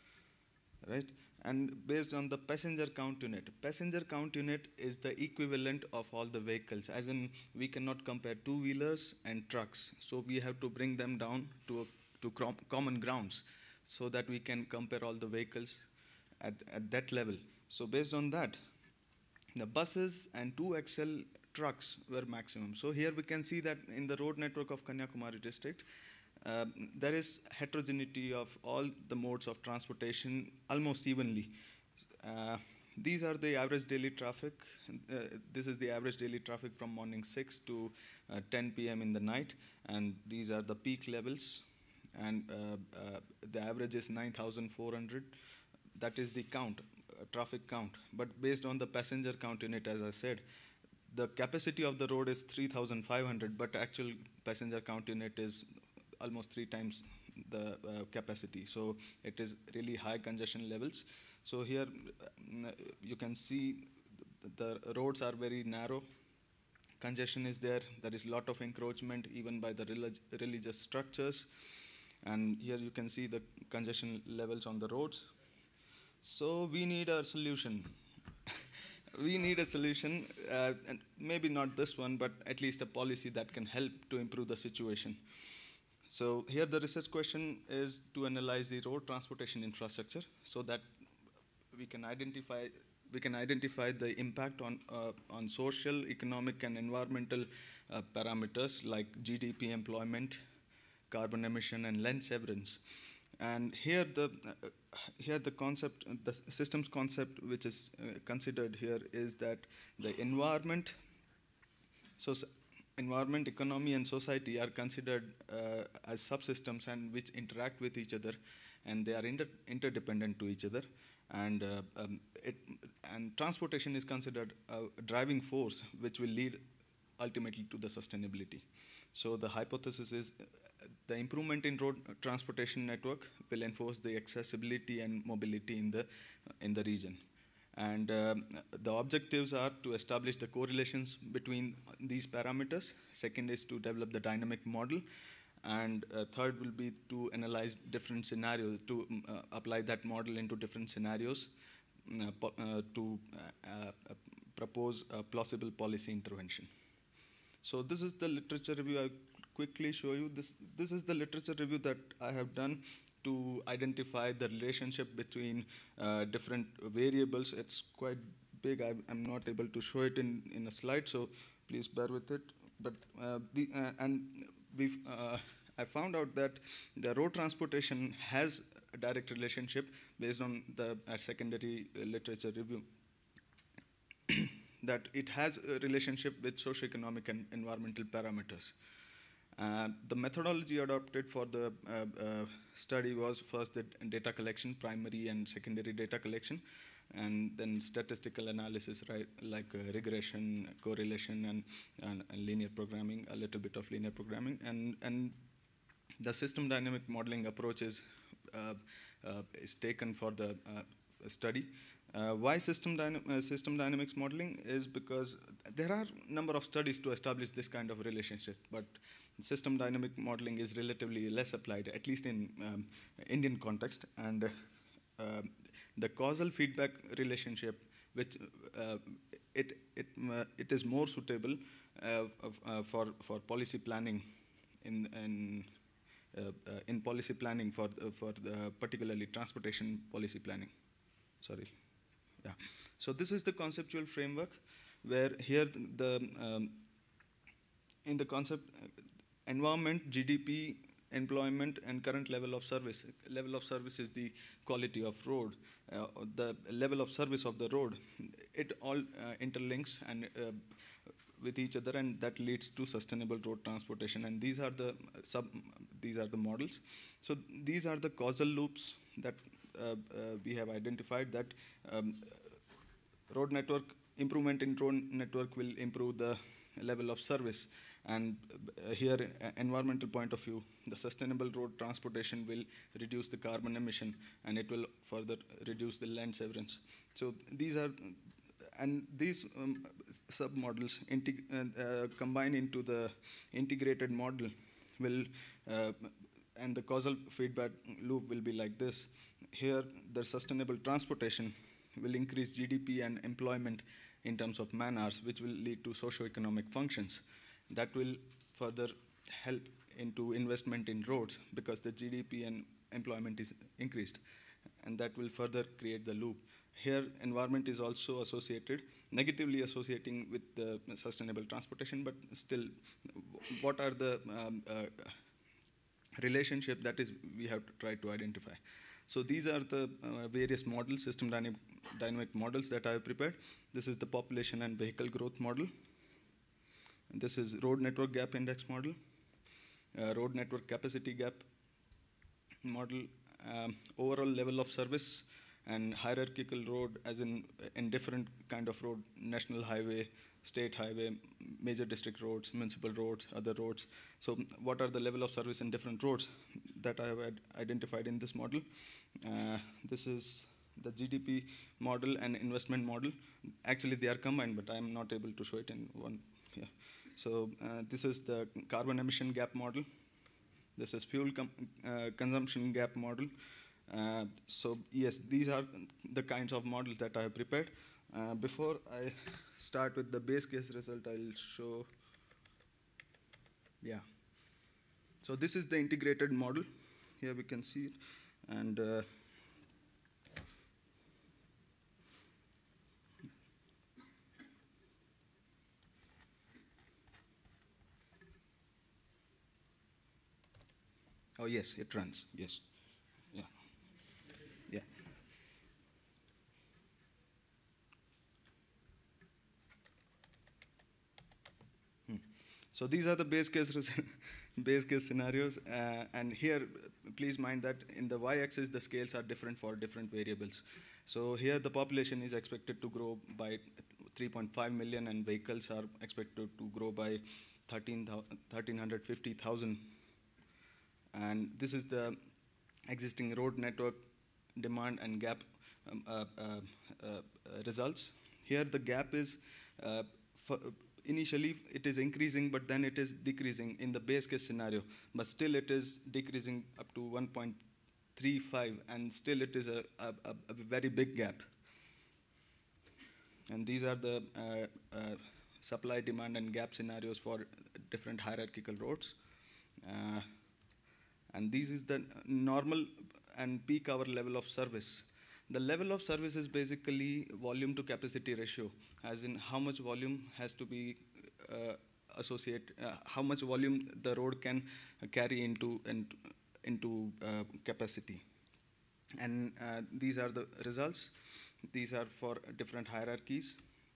right? And based on the passenger count unit, passenger count unit is the equivalent of all the vehicles, as in we cannot compare two-wheelers and trucks. So we have to bring them down to, a, to common grounds, so that we can compare all the vehicles at, at that level. So based on that, the buses and two X L trucks were maximum. So here we can see that in the road network of Kanyakumari district, uh, there is heterogeneity of all the modes of transportation almost evenly. Uh, these are the average daily traffic. Uh, this is the average daily traffic from morning six to uh, ten P M in the night, and these are the peak levels. And uh, uh, the average is nine thousand four hundred. That is the count. traffic count, but based on the passenger count in it, as I said, the capacity of the road is three thousand five hundred, but actual passenger count in it is almost three times the uh, capacity. So it is really high congestion levels. So here uh, you can see the roads are very narrow. Congestion is there. There is a lot of encroachment even by the relig religious structures. And here you can see the congestion levels on the roads. So we need a solution. We need a solution, uh, and maybe not this one, but at least a policy that can help to improve the situation. So here the research question is to analyze the road transportation infrastructure so that we can identify we can identify the impact on uh, on social, economic, and environmental uh, parameters like G D P, employment, carbon emission, and land severance. And here the uh, here the concept, the systems concept, which is uh, considered here, is that the environment, so environment, economy, and society are considered uh, as subsystems and which interact with each other, and they are inter interdependent to each other. And uh, um, it and transportation is considered a driving force, which will lead ultimately to the sustainability. So the hypothesis is the improvement in road transportation network will enforce the accessibility and mobility in the in the region. And um, the objectives are to establish the correlations between these parameters. Second is to develop the dynamic model. And uh, third will be to analyze different scenarios, to uh, apply that model into different scenarios uh, uh, to uh, uh, propose a plausible policy intervention. So this is the literature review. I'll quickly show you. This, this is the literature review that I have done to identify the relationship between uh, different variables. It's quite big. I, I'm not able to show it in, in a slide, so please bear with it. But uh, the, uh, and we've, uh, I found out that the road transportation has a direct relationship based on the uh, secondary uh, literature review, that it has a relationship with socioeconomic and environmental parameters. Uh, the methodology adopted for the uh, uh, study was first the data collection, primary and secondary data collection, and then statistical analysis, right, like uh, regression, correlation, and, and, and linear programming, a little bit of linear programming, and and the system dynamic modeling approach is uh, uh, is taken for the uh, study. Uh, why system, dyna uh, system dynamics modeling is because there are a number of studies to establish this kind of relationship, but system dynamic modeling is relatively less applied, at least in um, Indian context. And uh, the causal feedback relationship, which uh, it, it, uh, it is more suitable uh, of, uh, for, for policy planning in, in, uh, uh, in policy planning for, uh, for the particularly transportation policy planning. Sorry. Yeah. So this is the conceptual framework where here the, the um, in the concept uh, environment, G D P, employment, and current level of service. Level of service is the quality of road, uh, the level of service of the road. It all uh, interlinks and uh, with each other, and that leads to sustainable road transportation. And these are the sub. These are the models. So these are the causal loops that uh, uh, we have identified. That um, road network improvement in road network will improve the level of service. And uh, here, uh, environmental point of view, the sustainable road transportation will reduce the carbon emission, and it will further reduce the land severance. So these are, and these um, sub-models uh, uh, combine into the integrated model will, uh, and the causal feedback loop will be like this. Here, the sustainable transportation will increase G D P and employment in terms of man hours, which will lead to socio-economic functions. That will further help into investment in roads because the G D P and employment is increased, and that will further create the loop. Here, environment is also associated, negatively associating with the sustainable transportation, but still, what are the um, uh, relationship that is we have to try to identify. So these are the uh, various models, system dynamic, dynamic models that I have prepared. This is the population and vehicle growth model. And this is road network gap index model, uh, road network capacity gap model, um, overall level of service and hierarchical road as in in different kind of road, national highway, state highway, major district roads, municipal roads, other roads. So what are the level of service in different roads that I have identified in this model? Uh, this is the G D P model and investment model. Actually, they are combined, but I am not able to show it in one. Yeah. So uh, this is the carbon emission gap model. This is fuel uh, consumption gap model. Uh, so yes, these are the kinds of models that I have prepared. Uh, before I start with the base case result, I'll show. Yeah. So this is the integrated model. Here we can see it, and. Uh, Oh yes, it runs. Yes, yeah, yeah. Hmm. So these are the base case base case scenarios, uh, and here, please mind that in the y-axis the scales are different for different variables. So here the population is expected to grow by three point five million, and vehicles are expected to grow by thirteen hundred fifty thousand. And this is the existing road network demand and gap um, uh, uh, uh, results. Here the gap is, uh, initially it is increasing, but then it is decreasing in the base case scenario. But still it is decreasing up to one point three five, and still it is a, a, a very big gap. And these are the uh, uh, supply, demand, and gap scenarios for different hierarchical roads. Uh, And this is the normal and peak hour level of service. The level of service is basically volume to capacity ratio, as in how much volume has to be uh, associated, uh, how much volume the road can uh, carry into, and, into uh, capacity. And uh, these are the results. These are for different hierarchies.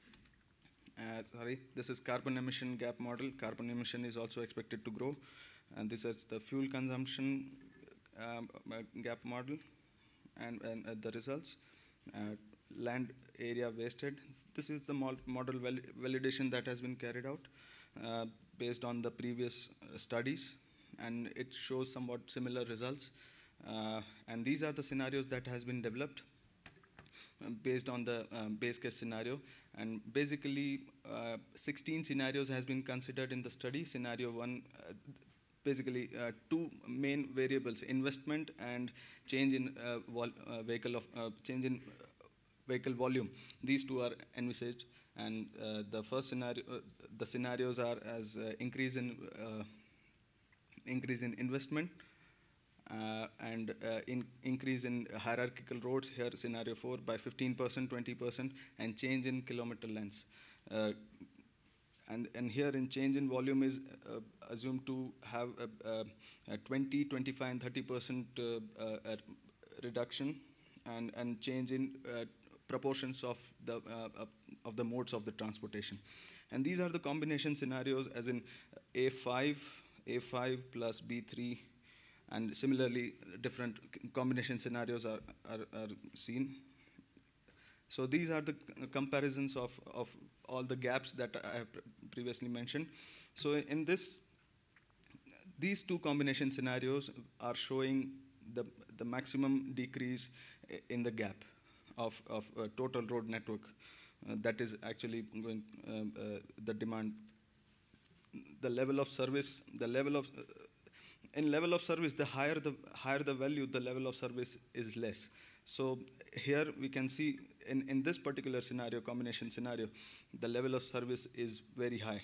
Uh, sorry, this is carbon emission gap model. Carbon emission is also expected to grow. And this is the fuel consumption um, gap model, and, and uh, the results. Uh, land area wasted. This is the model val validation that has been carried out uh, based on the previous uh, studies, and it shows somewhat similar results. Uh, and these are the scenarios that has been developed uh, based on the um, base case scenario. And basically, uh, sixteen scenarios has been considered in the study. Scenario one. Uh, Basically, uh, two main variables: investment and change in uh, vol uh, vehicle of uh, change in uh, vehicle volume. These two are envisaged, and uh, the first scenario, uh, the scenarios are as uh, increase in uh, increase in investment uh, and uh, in increase in hierarchical roads. Here, scenario four by fifteen percent, twenty percent, and change in kilometer lengths. Uh, And, and here in change in volume is uh, assumed to have a, a, a twenty, twenty-five, and thirty percent uh, uh, reduction, and, and change in uh, proportions of the, uh, of the modes of the transportation. And these are the combination scenarios, as in A five, A five plus B three, and similarly different combination scenarios are, are, are seen. So these are the comparisons of, of all the gaps that I have previously mentioned. So in this, these two combination scenarios are showing the, the maximum decrease in the gap of, of uh, total road network. Uh, that is actually going, um, uh, the demand, the level of service, the level of, uh, in level of service, the higher the, higher the value, the level of service is less. So here we can see in, in this particular scenario, combination scenario, the level of service is very high.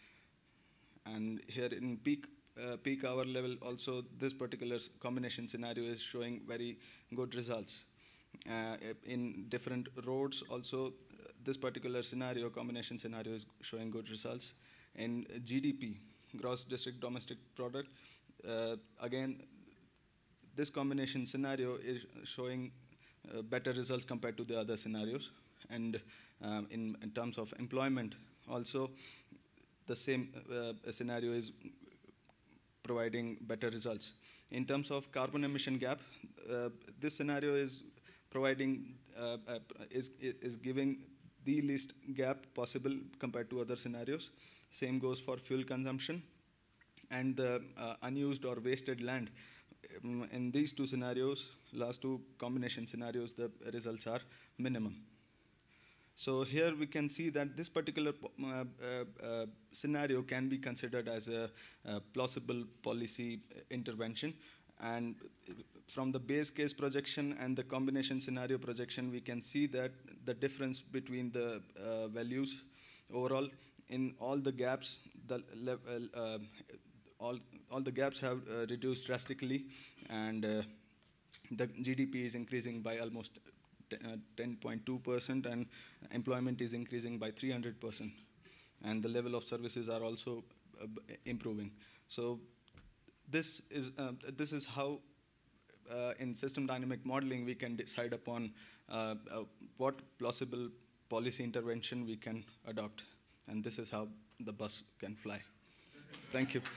And here in peak, uh, peak hour level also, this particular combination scenario is showing very good results. Uh, in different roads also, this particular scenario, combination scenario, is showing good results. In G D P, gross district domestic product, uh, again, this combination scenario is showing Uh, better results compared to the other scenarios. And um, in, in terms of employment, also the same uh, scenario is providing better results. In terms of carbon emission gap, uh, this scenario is providing uh, uh, is, is giving the least gap possible compared to other scenarios. Same goes for fuel consumption and the uh, unused or wasted land. Um, in these two scenarios, last two combination scenarios, the results are minimum. So here we can see that this particular uh, uh, uh, scenario can be considered as a, a plausible policy intervention. And from the base case projection and the combination scenario projection, we can see that the difference between the uh, values overall in all the gaps, the level, uh, all, all the gaps have uh, reduced drastically, and uh, the G D P is increasing by almost ten point two percent, and employment is increasing by three hundred percent, and the level of services are also uh, improving. So this is uh, this is how uh, in system dynamic modeling we can decide upon uh, uh, what plausible policy intervention we can adopt, and this is how the bus can fly. Thank you.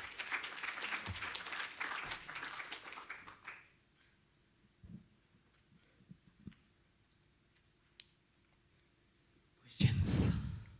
Questions?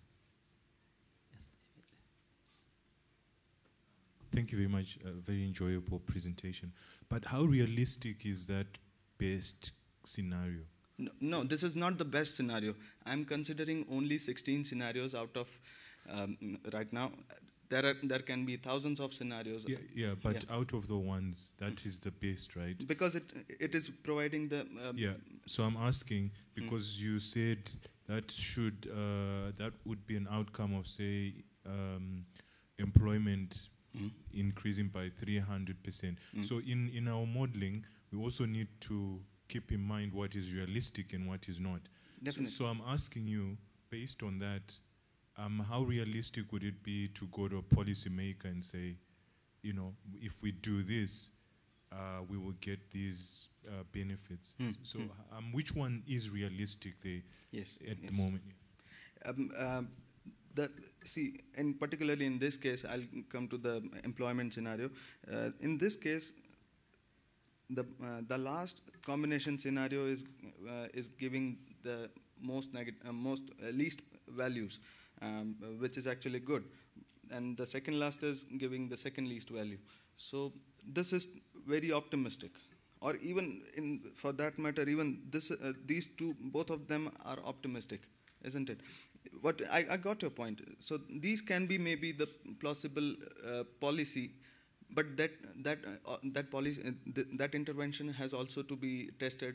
Thank you very much. A very enjoyable presentation. But how realistic is that best scenario? No, no, this is not the best scenario. I'm considering only sixteen scenarios out of um, right now. There are there can be thousands of scenarios. Yeah, yeah but yeah. out of the ones, that is the best, right? Because it it is providing the. Um, yeah. So I'm asking because mm. you said that should uh, that would be an outcome of say um, employment mm. increasing by three hundred percent. Mm. So in in our modeling, we also need to keep in mind what is realistic and what is not. Definitely. So, so I'm asking you, based on that, um, how realistic would it be to go to a policymaker and say, you know, if we do this, uh, we will get these uh, benefits. Mm. So mm. um, which one is realistic there yes, at yes. the moment? Um, uh, the, see, and particularly in this case, I'll come to the employment scenario. Uh, in this case, The, uh, the last combination scenario is uh, is giving the most negative, uh, most uh, least values, um, which is actually good, and the second last is giving the second least value. So this is very optimistic, or even in for that matter, even this uh, these two, both of them are optimistic, isn't it? What I, I got your point. So these can be maybe the plausible uh, policy. But that that uh, that policy uh, th that intervention has also to be tested.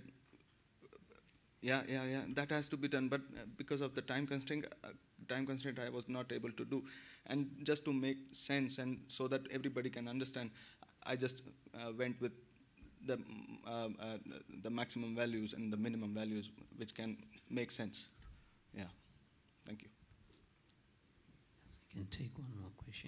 Yeah, yeah, yeah. That has to be done. But uh, because of the time constraint, uh, time constraint, I was not able to do. And just to make sense and so that everybody can understand, I just uh, went with the uh, uh, the maximum values and the minimum values, which can make sense. Yeah. Thank you. Yes, we can take one more question.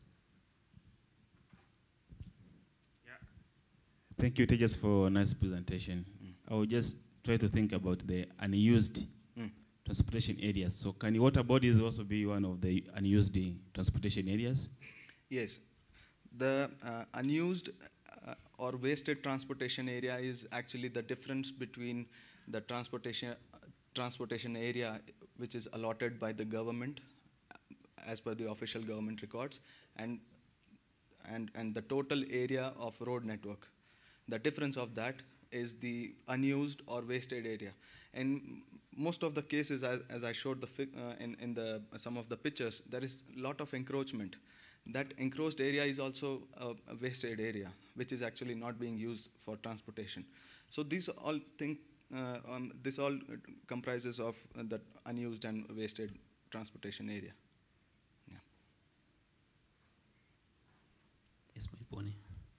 Thank you, Tejas, for a nice presentation. Mm. I will just try to think about the unused mm. transportation areas. So can water bodies also be one of the unused transportation areas? Yes. The uh, unused uh, or wasted transportation area is actually the difference between the transportation, uh, transportation area which is allotted by the government as per the official government records and, and, and the total area of road network. The difference of that is the unused or wasted area. In most of the cases, as, as I showed the uh, in, in the, uh, some of the pictures, there is a lot of encroachment. That encroached area is also a, a wasted area, which is actually not being used for transportation. So these all think, uh, um, this all comprises of uh, the unused and wasted transportation area. Yeah. Yes, my pony.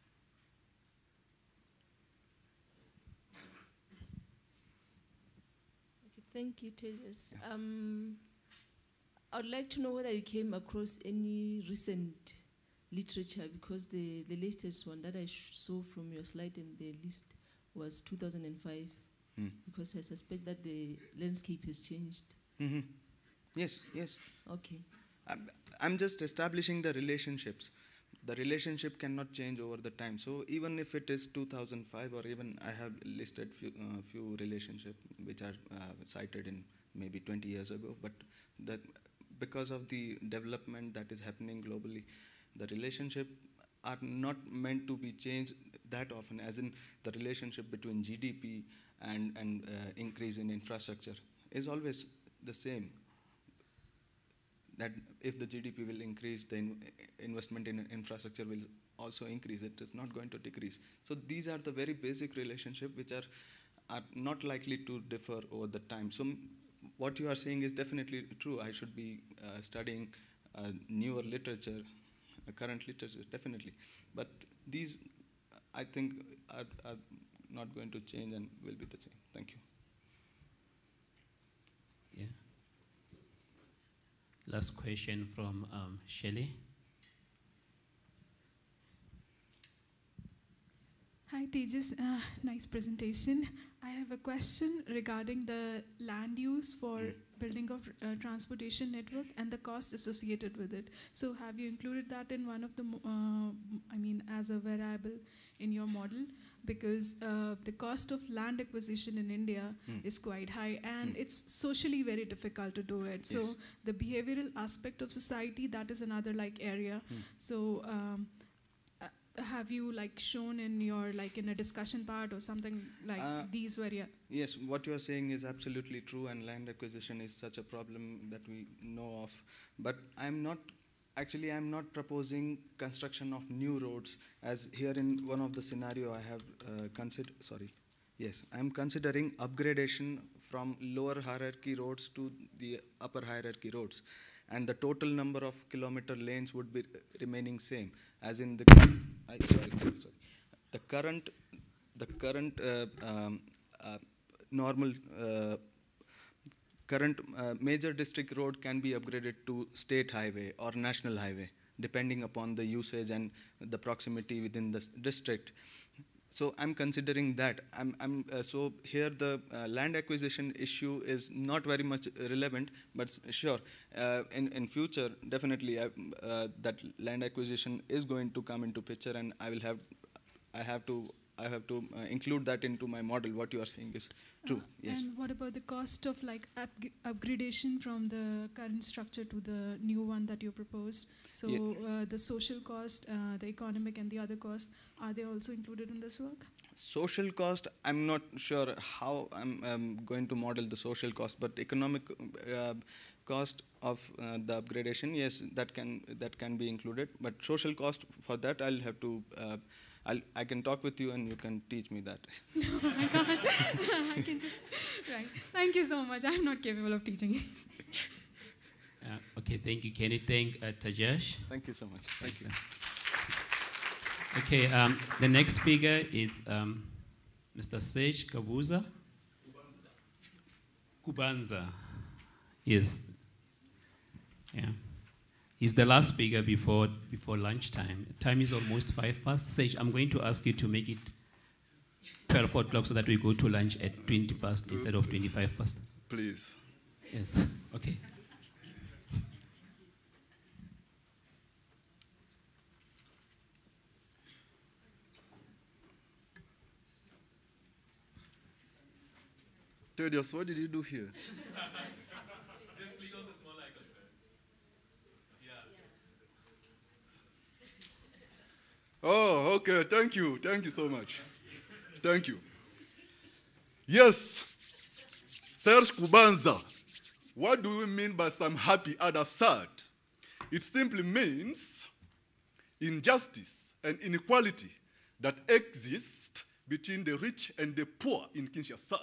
Thank you, Tejas. Um, I would like to know whether you came across any recent literature, because the, the latest one that I saw from your slide in the list was two thousand five, mm. because I suspect that the landscape has changed. Mm-hmm. Yes, yes. Okay. I'm, I'm just establishing the relationships. the relationship cannot change over the time. So even if it is two thousand five, or even I have listed few, uh, few relationships which are uh, cited in maybe twenty years ago, but that because of the development that is happening globally, the relationship are not meant to be changed that often, as in the relationship between G D P and, and uh, increase in infrastructure is always the same. That if the G D P will increase, the in investment in infrastructure will also increase. It is not going to decrease. So these are the very basic relationships which are, are not likely to differ over the time. So what you are saying is definitely true. I should be uh, studying uh, newer literature, uh, current literature, definitely. But these, I think, are, are not going to change and will be the same. Thank you. Yeah. Last question from um, Shelley. Hi Tejas, uh, nice presentation. I have a question regarding the land use for mm. building of uh, transportation network and the cost associated with it. So have you included that in one of the, uh, I mean, as a variable in your model? Because uh, the cost of land acquisition in India mm. is quite high, and mm. it's socially very difficult to do it. Yes. So the behavioral aspect of society, that is another like area. Mm. So um, uh, have you like shown in your like in a discussion part or something like uh, these where yeah? Yes, what you are saying is absolutely true, and land acquisition is such a problem that we know of. But I'm not. Actually, I'm not proposing construction of new roads, as here in one of the scenario I have uh, considered, sorry, yes, I'm considering upgradation from lower hierarchy roads to the upper hierarchy roads. And the total number of kilometer lanes would be remaining same, as in the, I, sorry, sorry, sorry. The current, the current uh, um, uh, normal uh, current uh, major district road can be upgraded to state highway or national highway, depending upon the usage and the proximity within the district. So I'm considering that. I'm, I'm, uh, so here the uh, land acquisition issue is not very much relevant, but sure, uh, in, in future, definitely I, uh, that land acquisition is going to come into picture, and I will have, I have to I have to uh, include that into my model. What you are saying is true. Uh, yes. And what about the cost of like up upgradation from the current structure to the new one that you proposed? So yeah. uh, the social cost, uh, the economic, and the other costs, are they also included in this work? Social cost, I'm not sure how I'm um, going to model the social cost, but economic uh, cost of uh, the upgradation, yes, that can that can be included. But social cost, for that, I'll have to. Uh, I'll, I can talk with you and you can teach me that. Oh my God. I can just, right. Thank you so much. I'm not capable of teaching you. Uh, okay, thank you. Can you thank uh, Tajesh? Thank you so much. Thank Thanks, you. Okay, um, the next speaker is um, Mister Sage Kabuza. Kubanza. Yes. Yeah. He's the last speaker before before lunchtime. Time is almost five past. Sage, I'm going to ask you to make it twelve o'clock so that we go to lunch at twenty past instead of twenty-five past. Please. Yes. Okay. Tejas, what did you do here? Just click on the small icon, sir. Yeah. Oh, okay. Thank you. Thank you so much. Thank you. Yes, Serge Kubanza. What do we mean by some happy other sad? It simply means injustice and inequality that exist between the rich and the poor in Kinshasa.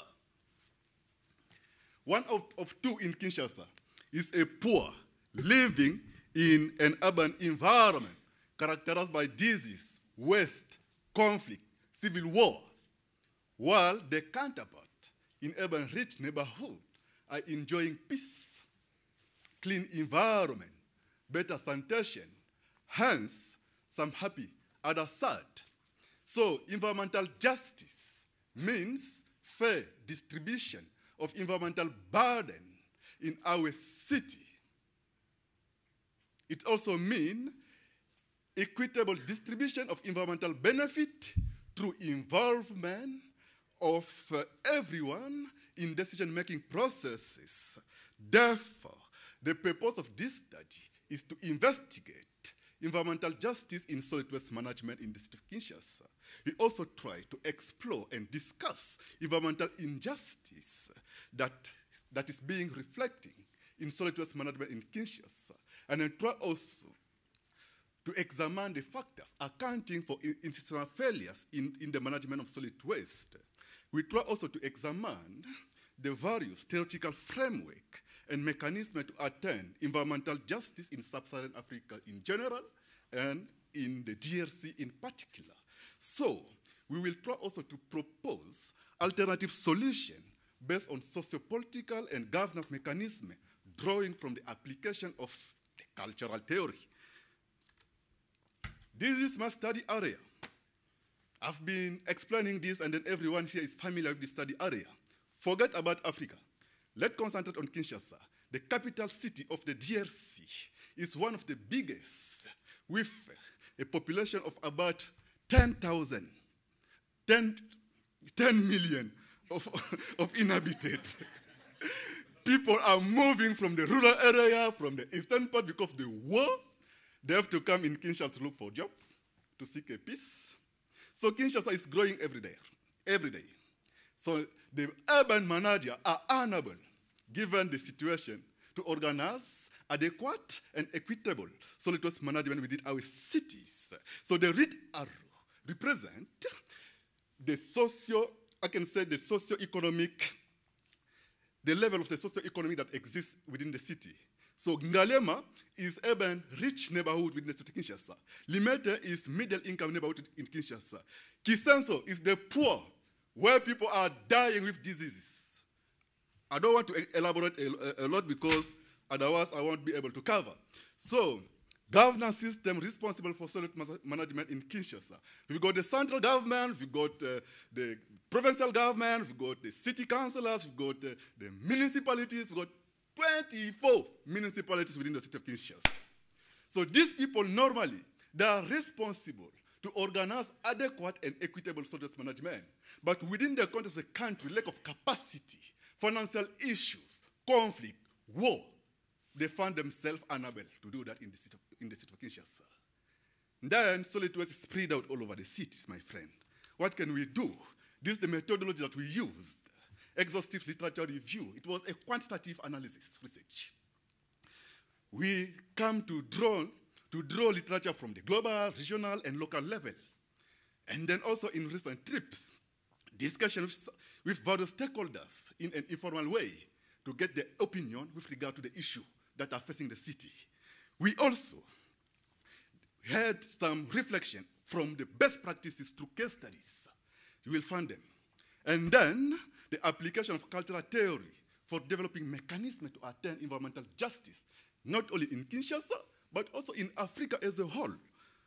One out of two in Kinshasa is a poor living in an urban environment characterized by disease, waste, conflict, civil war, while the counterpart in urban rich neighborhood are enjoying peace, clean environment, better sanitation, hence some happy, others sad. So environmental justice means fair distribution of environmental burden in our city. It also means equitable distribution of environmental benefit through involvement of uh, everyone in decision-making processes. Therefore, the purpose of this study is to investigate environmental justice in solid waste management in the state of Kinshasa. We also try to explore and discuss environmental injustice that, that is being reflecting in solid waste management in Kinshasa, and then try also to examine the factors accounting for institutional failures in, in the management of solid waste. We try also to examine the various theoretical framework and mechanisms to attain environmental justice in sub-Saharan Africa in general and in the D R C in particular. So, we will try also to propose alternative solutions based on socio-political and governance mechanisms drawing from the application of the cultural theory. This is my study area. I've been explaining this, and then everyone here is familiar with the study area. Forget about Africa. Let's concentrate on Kinshasa. The capital city of the D R C is one of the biggest, with a population of about ten thousand, ten, ten million of, of inhabitants. People are moving from the rural area, from the eastern part because of the war. They have to come in Kinshasa to look for a job, to seek a peace. So Kinshasa is growing every day, every day. So the urban managers are unable, given the situation, to organize adequate and equitable solid waste management within our cities. So the red arrow represent the socio, I can say the socio-economic, the level of the socio-economy that exists within the city. So Ngalema is urban rich neighborhood within the city of Kinshasa. Limete is middle income neighborhood in Kinshasa. Kisenso is the poor, where people are dying with diseases. I don't want to elaborate a, a lot because otherwise I won't be able to cover. So, governance system responsible for solid management in Kinshasa. We've got the central government, we've got uh, the provincial government, we've got the city councillors, we've got uh, the municipalities, we've got twenty-four municipalities within the city of Kinshasa. So these people normally, they are responsible to organize adequate and equitable solid waste management. But within the context of the country, lack of capacity, financial issues, conflict, war, they find themselves unable to do that in the city of, in the city of Kinshasa. Then solid waste is spread out all over the cities, my friend. What can we do? This is the methodology that we used. Exhaustive literature review. It was a quantitative analysis research. We come to draw, to draw literature from the global, regional, and local level. And then also in recent trips, discussions with various stakeholders in an informal way to get their opinion with regard to the issue that are facing the city. We also had some reflection from the best practices through case studies. You will find them. And then the application of cultural theory for developing mechanisms to attain environmental justice, not only in Kinshasa, but also in Africa as a whole.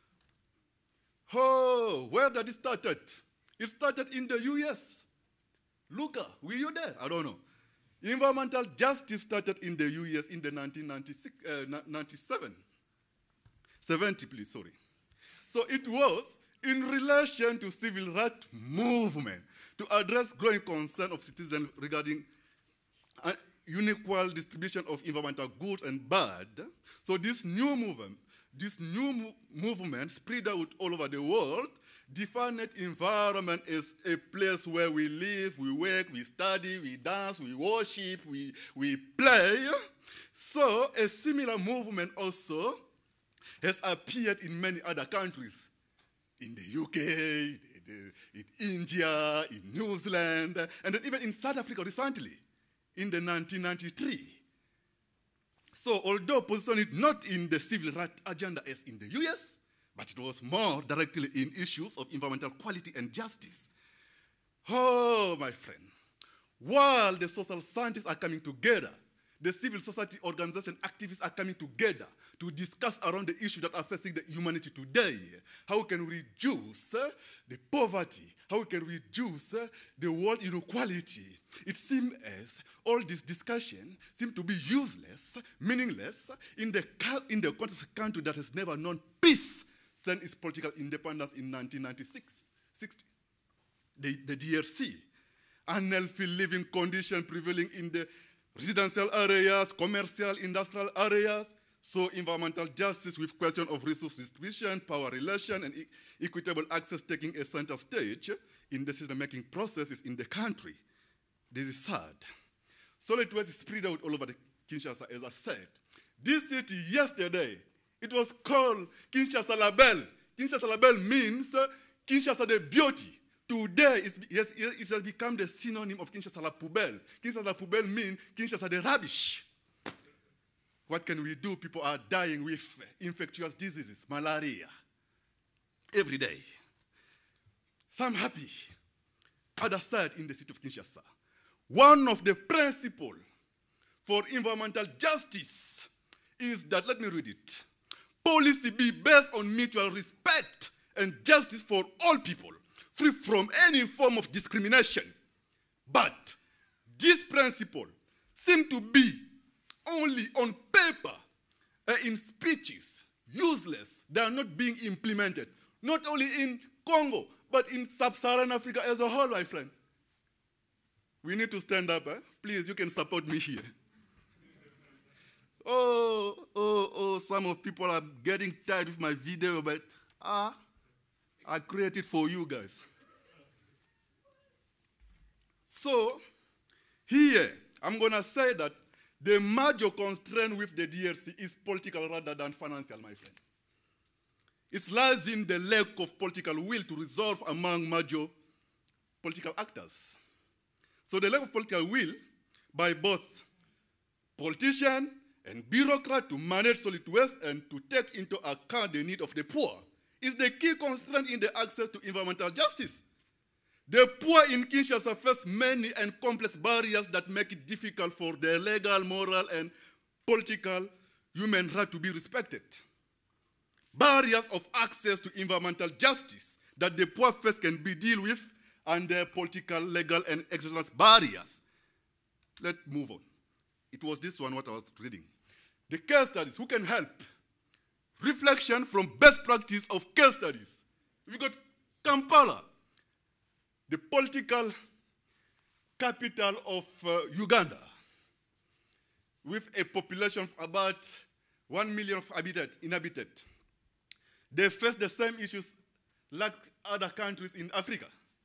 Oh, where did it start? It started in the U S. Luca, were you there? I don't know. Environmental justice started in the U S in the nineteen ninety-six, uh, ninety-seven. seventy, please, sorry. So it was in relation to civil rights movement to address growing concern of citizens regarding an unequal distribution of environmental goods and bad. So this new movement, this new mo movement spread out all over the world, defined environment as a place where we live, we work, we study, we dance, we worship, we, we play. So a similar movement also has appeared in many other countries. In the U K, the, the, in India, in New Zealand, and then even in South Africa recently, in the nineteen ninety-three. So although positioned not in the civil rights agenda as in the U S, but it was more directly in issues of environmental quality and justice. Oh, my friend, while the social scientists are coming together, the civil society organization activists are coming together to discuss around the issues that are facing the humanity today. How we can reduce uh, the poverty, how we can reduce uh, the world inequality. It seems as all this discussion seems to be useless, meaningless, in the, in the context of a country that has never known peace since its political independence in nineteen ninety-six sixty. The, the D R C, unhealthy living conditions prevailing in the residential areas, commercial, industrial areas, so environmental justice with question of resource distribution, power relation, and e equitable access taking a center stage in decision-making processes in the country. This is sad. Solid waste is spread out all over the Kinshasa, as I said. This city, yesterday, it was called Kinshasa Label. Kinshasa Label means uh, Kinshasa the beauty. Today, it's, yes, it has become the synonym of Kinshasa La Poubelle. Kinshasa La Poubelle means Kinshasa the rubbish. What can we do? People are dying with infectious diseases, malaria, every day. Some happy, other sad in the city of Kinshasa. One of the principles for environmental justice is that, let me read it, policy be based on mutual respect and justice for all people, free from any form of discrimination. But this principle seems to be only on paper and in speeches, useless. They are not being implemented, not only in Congo, but in sub-Saharan Africa as a whole, my friend. We need to stand up. Eh? Please, you can support me here. Oh, oh, oh, some of people are getting tired of my video, but ah, I created for you guys. So, here, I'm going to say that the major constraint with the D R C is political rather than financial, my friend. It lies in the lack of political will to resolve among major political actors. So the lack of political will by both politicians and bureaucrats to manage solid waste and to take into account the need of the poor is the key constraint in the access to environmental justice. The poor in Kinshasa face many and complex barriers that make it difficult for their legal, moral, and political human rights to be respected. Barriers of access to environmental justice that the poor face can be dealt with under political, legal, and exercise barriers. Let's move on. It was this one what I was reading. The case studies, who can help? Reflection from best practice of case studies. We got Kampala, the political capital of uh, Uganda, with a population of about one million habitat, inhabited. They face the same issues like other countries in Africa.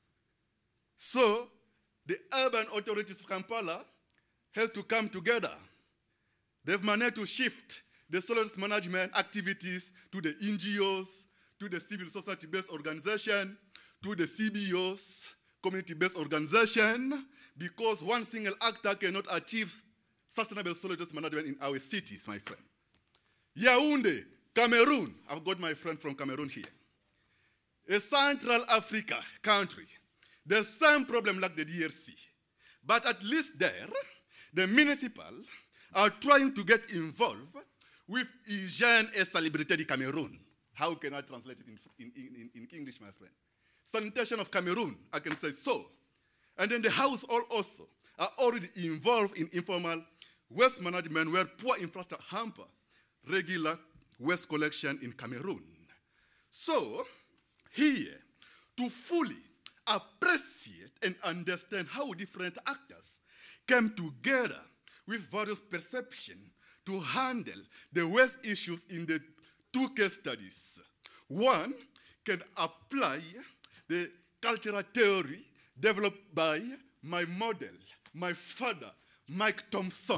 So, the urban authorities of Kampala has to come together. They've managed to shift the solid waste management activities to the N G Os, to the civil society-based organization, to the C B Os, community-based organization, because one single actor cannot achieve sustainable solid waste management in our cities, my friend. Yaoundé, Cameroon, I've got my friend from Cameroon here. A Central Africa country, the same problem like the D R C. But at least there, the municipal are trying to get involved with Hygiène et Salubrité du Cameroon. How can I translate it in, in, in, in English, my friend? Sanitation of Cameroon, I can say so. And then the household also are already involved in informal waste management where poor infrastructure hamper regular waste collection in Cameroon. So, here, to fully appreciate and understand how different actors came together with various perceptions to handle the waste issues in the two case studies. One can apply the cultural theory developed by my model, my father, Mike Thompson.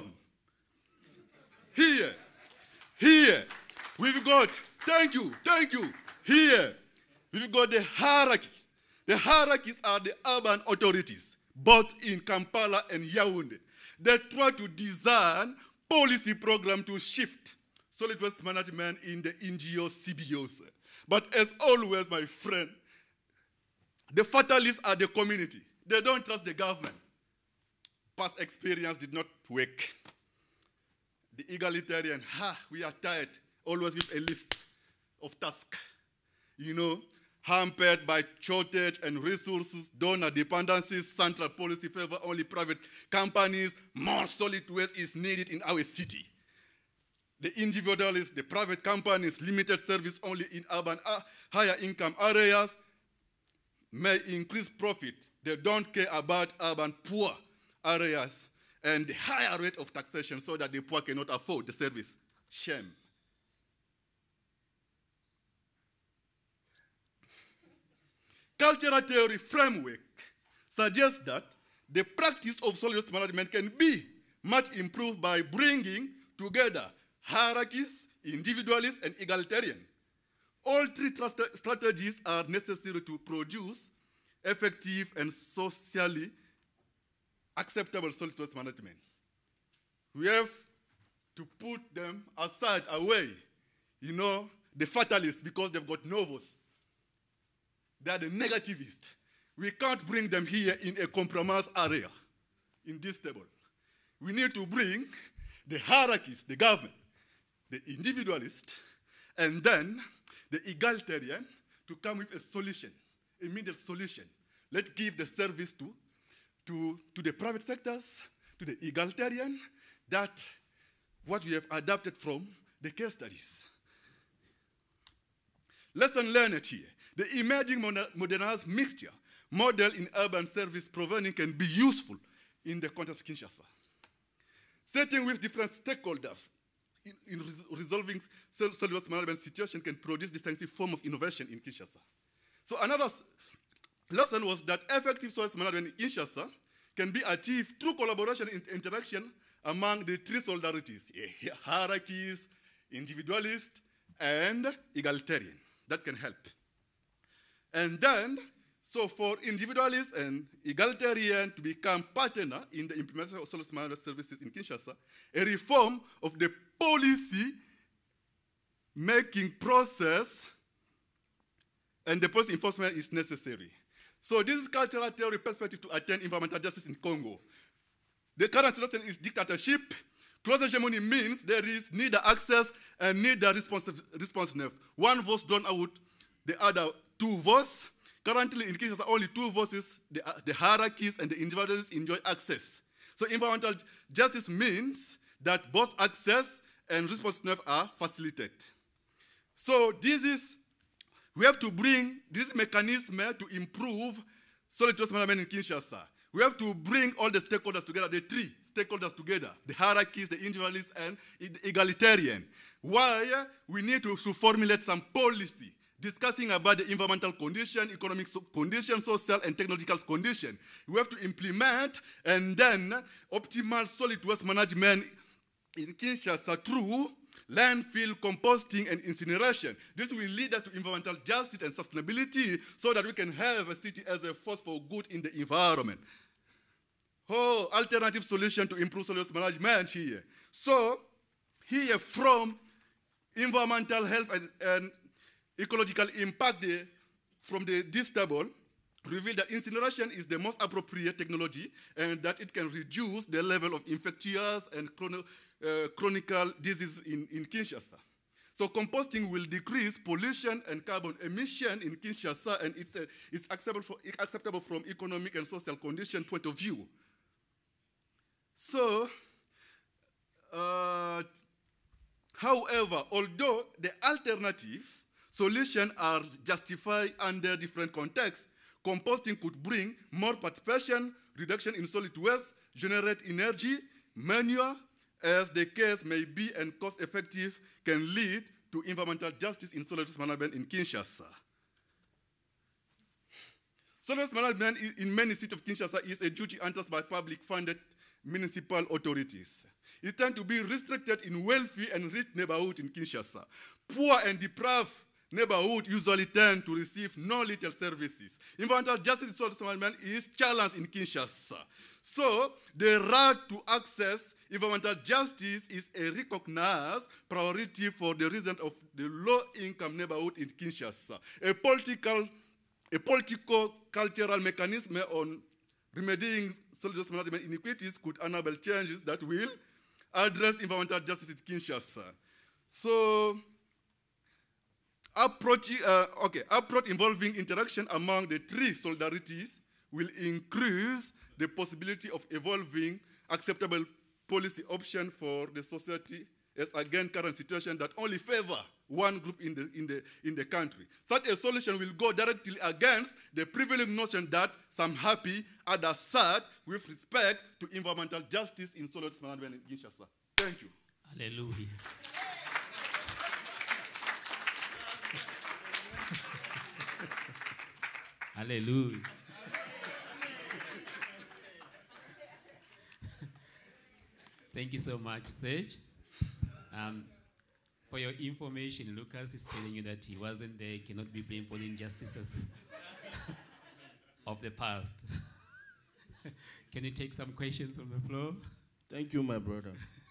Here, here, we've got, thank you, thank you, here, we've got the hierarchies. The hierarchies are the urban authorities, both in Kampala and Yaoundé. They try to design policy program to shift solid waste management in the N G Os, C B Os. But as always, my friend, the fatalists are the community. They don't trust the government. Past experience did not work. The egalitarian, ha, we are tired, always with a list of tasks. You know, hampered by shortage and resources, donor dependencies, central policy favor only private companies, more solid waste is needed in our city. the individualists, the private companies, limited service only in urban uh, higher income areas may increase profit. They don't care about urban poor areas and the higher rate of taxation so that the poor cannot afford the service. Shame. Cultural theory framework suggests that the practice of solid waste management can be much improved by bringing together hierarchies, individualists, and egalitarian. All three strategies are necessary to produce effective and socially acceptable solid waste management. We have to put them aside, away, you know, the fatalists, because they've got no voice. They are the negativists. We can't bring them here in a compromised area, in this table. We need to bring the hierarchies, the government, the individualist, and then the egalitarian to come with a solution, immediate solution. Let's give the service to, to, to the private sectors, to the egalitarian, that what we have adapted from the case studies. Lesson learned here. The emerging modernized mixture model in urban service provisioning can be useful in the context of Kinshasa. Setting with different stakeholders in, in res resolving solid waste management situation can produce distinctive form of innovation in Kinshasa. So another lesson was that effective solid waste management in Kinshasa can be achieved through collaboration and interaction among the three solidarities, hierarchies, individualist, and egalitarian. That can help. And then, so for individualists and egalitarian to become partner in the implementation of solid waste management services in Kinshasa, a reform of the policy making process and the policy enforcement is necessary. So this is cultural theory perspective to attain environmental justice in Congo. The current situation is dictatorship. Close hegemony means there is neither access and neither responsiveness. One voice drawn out, the other two voices. Currently in Kinshasa, only two voices, the, the hierarchies and the individuals enjoy access. So environmental justice means that both access and responsiveness are facilitated. So this is, we have to bring this mechanism to improve solid waste management in Kinshasa. We have to bring all the stakeholders together, the three stakeholders together, the hierarchies, the individualists, and the egalitarian. Why? We need to, to formulate some policy discussing about the environmental condition, economic condition, social and technological condition. We have to implement and then optimal solid waste management in Kinshasa through landfill, composting, and incineration. This will lead us to environmental justice and sustainability so that we can have a city as a force for good in the environment. Oh, alternative solution to improve solid waste management here. So, here from environmental health and, and ecological impact the, from the this table reveal that incineration is the most appropriate technology and that it can reduce the level of infectious and chrono, uh, chronic disease in, in Kinshasa. So composting will decrease pollution and carbon emission in Kinshasa, and it's, uh, it's acceptable, for, acceptable from economic and social condition point of view. So, uh, however, although the alternative solutions are justified under different contexts, composting could bring more participation, reduction in solid waste, generate energy, manure, as the case may be, and cost-effective, can lead to environmental justice in solid waste management in Kinshasa. Solid waste management in many cities of Kinshasa is a duty entrusted by public-funded municipal authorities. It tends to be restricted in wealthy and rich neighborhoods in Kinshasa. Poor and deprived neighborhoods usually tend to receive no little services. Environmental justice in solid waste management is challenged in Kinshasa. So, the right to access environmental justice is a recognized priority for the reason of the low-income neighborhood in Kinshasa. A political, a political cultural mechanism on remedying solid waste management inequities could enable changes that will address environmental justice in Kinshasa. So, approach, uh, okay, approach involving interaction among the three solidarities will increase the possibility of evolving acceptable policy option for the society as against current situation that only favor one group in the, in, the, in the country. Such a solution will go directly against the prevailing notion that some happy, others sad, with respect to environmental justice in solid waste management in Kinshasa. Thank you. Hallelujah. Hallelujah. Thank you so much, Serge. Um, for your information, Lucas is telling you that he wasn't there, he cannot be blamed for the injustices of the past. Can you take some questions from the floor? Thank you, my brother.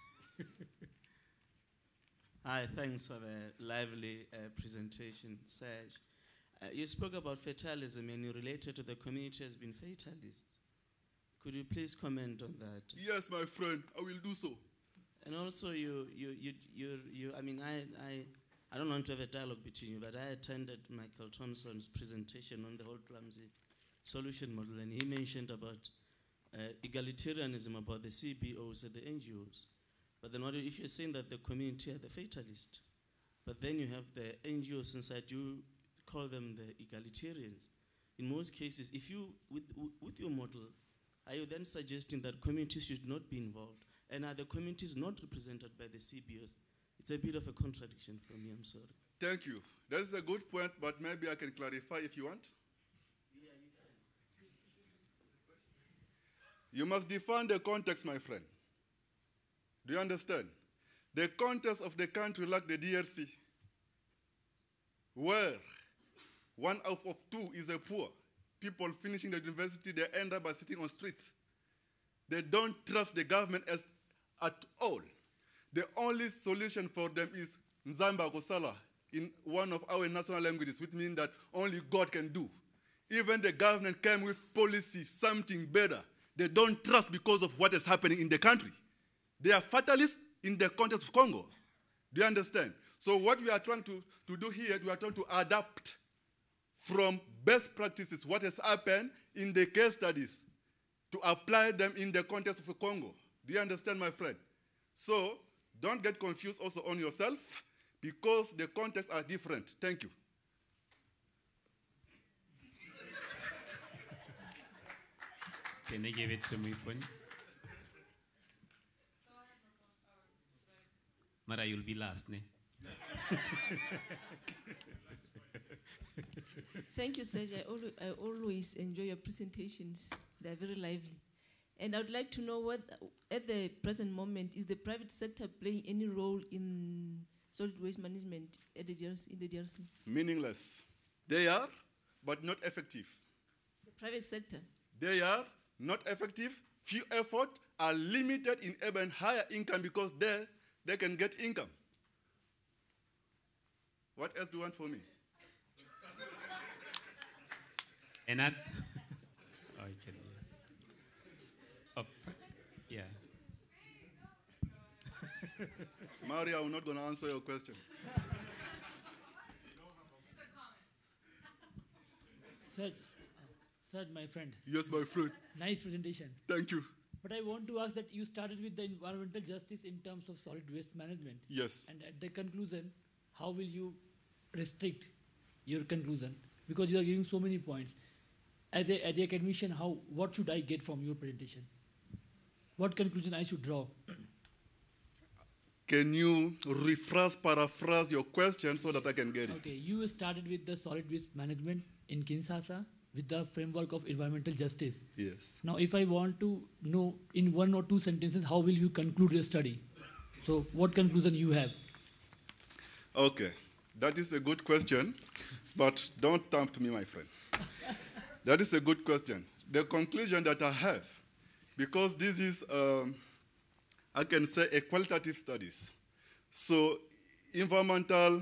Hi, thanks for the lively uh, presentation, Serge. Uh, you spoke about fatalism and you related to the community as being fatalist. Could you please comment on that? Yes, my friend, I will do so. And also, you, you, you, you, you I mean, I, I, I don't want to have a dialogue between you, but I attended Michael Thompson's presentation on the whole clumsy solution model, and he mentioned about uh, egalitarianism, about the C B Os and the N G Os. But then what if you're saying that the community are the fatalist, but then you have the N G Os inside, you call them the egalitarians. In most cases, if you, with, with your model, are you then suggesting that communities should not be involved? And are the communities not represented by the C B Os? It's a bit of a contradiction for me, I'm sorry. Thank you. That is a good point, but maybe I can clarify if you want. Yeah, you can. You must define the context, my friend. Do you understand? The context of the country like the D R C, where one out of two is a poor. People finishing the university, they end up by sitting on streets. They don't trust the government as, at all. The only solution for them is Nzamba Kosala in one of our national languages, which means that only God can do. Even the government came with policy, something better. They don't trust because of what is happening in the country. They are fatalists in the context of Congo. Do you understand? So what we are trying to, to do here, we are trying to adapt from best practices, what has happened in the case studies, to apply them in the context of Congo. Do you understand, my friend? So don't get confused also on yourself, because the contexts are different. Thank you. Can I give it to me, Pun? Mara, you'll be last, ne? Thank you, Serge. I, al I always enjoy your presentations. They're very lively. And I would like to know what, at the present moment, is the private sector playing any role in solid waste management at the D R C, in the D R C? Meaningless. They are, but not effective. The private sector? They are not effective. Few effort are limited in even higher income because they, they can get income. What else do you want from me? And that, oh, you can, yeah. Oh, yeah. Maria, I'm not going to answer your question. Serge, Serge, my friend. Yes, my friend. Nice presentation. Thank you. But I want to ask that you started with the environmental justice in terms of solid waste management. Yes. And at the conclusion, how will you restrict your conclusion? Because you are giving so many points. As a, as a academician, how, what should I get from your presentation? What conclusion I should draw? Can you rephrase, paraphrase your question so that I can get it? Okay, you started with the solid waste management in Kinshasa with the framework of environmental justice. Yes. Now, if I want to know in one or two sentences, how will you conclude your study? So, what conclusion you have? Okay, that is a good question, but don't tempt me, my friend. That is a good question. The conclusion that I have, because this is, um, I can say, a qualitative studies. So environmental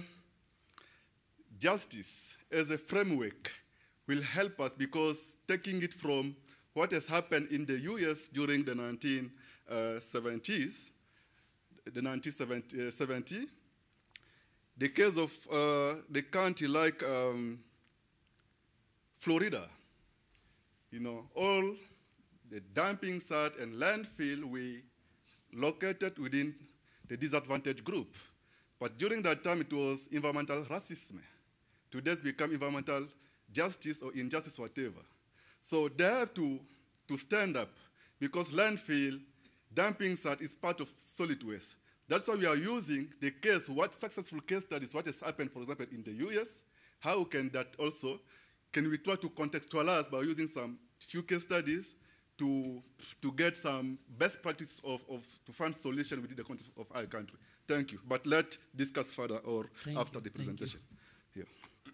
justice as a framework will help us, because taking it from what has happened in the U S during the nineteen seventies, the nineteen seventy, the case of uh, the country like um, Florida, you know, all the dumping site and landfill we located within the disadvantaged group. But during that time, it was environmental racism. Today, it's become environmental justice or injustice, whatever. So they have to, to stand up, because landfill dumping site is part of solid waste. That's why we are using the case, what successful case studies, what has happened, for example, in the U S. How can that also, can we try to contextualize by using some few case studies to, to get some best practice of, of to find solution within the context of our country. Thank you. But let's discuss further or Thank after you. the presentation. Here.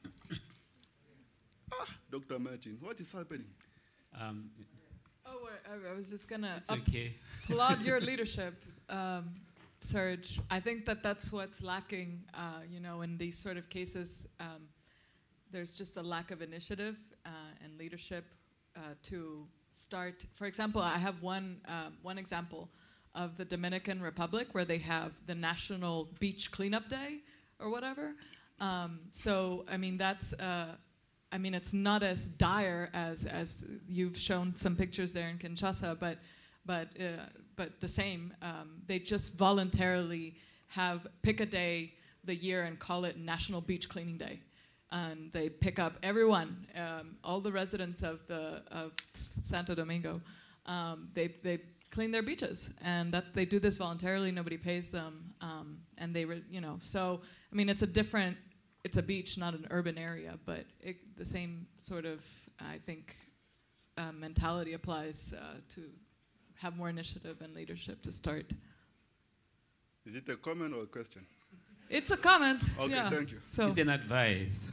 Ah, Doctor Martin, what is happening? Um, Oh, I, I was just gonna It's okay. applaud your leadership, um, Serge. I think that that's what's lacking, uh, you know, in these sort of cases. Um, there's just a lack of initiative uh, and leadership uh, to start. For example, I have one uh, one example of the Dominican Republic where they have the National Beach Cleanup Day or whatever. Um, so, I mean, that's. Uh, I mean, it's not as dire as as you've shown some pictures there in Kinshasa, but but uh, but the same. Um, they just voluntarily have pick a day the year and call it National Beach Cleaning Day, and they pick up everyone, um, all the residents of the of Santo Domingo. Um, they they clean their beaches, and that they do this voluntarily. Nobody pays them, um, and they re, you know. So I mean, it's a different. It's a beach, not an urban area, but it, the same sort of, I think, uh, mentality applies uh, to have more initiative and leadership to start. Is it a comment or a question? It's a comment. Okay, yeah. thank you. So it's an advice.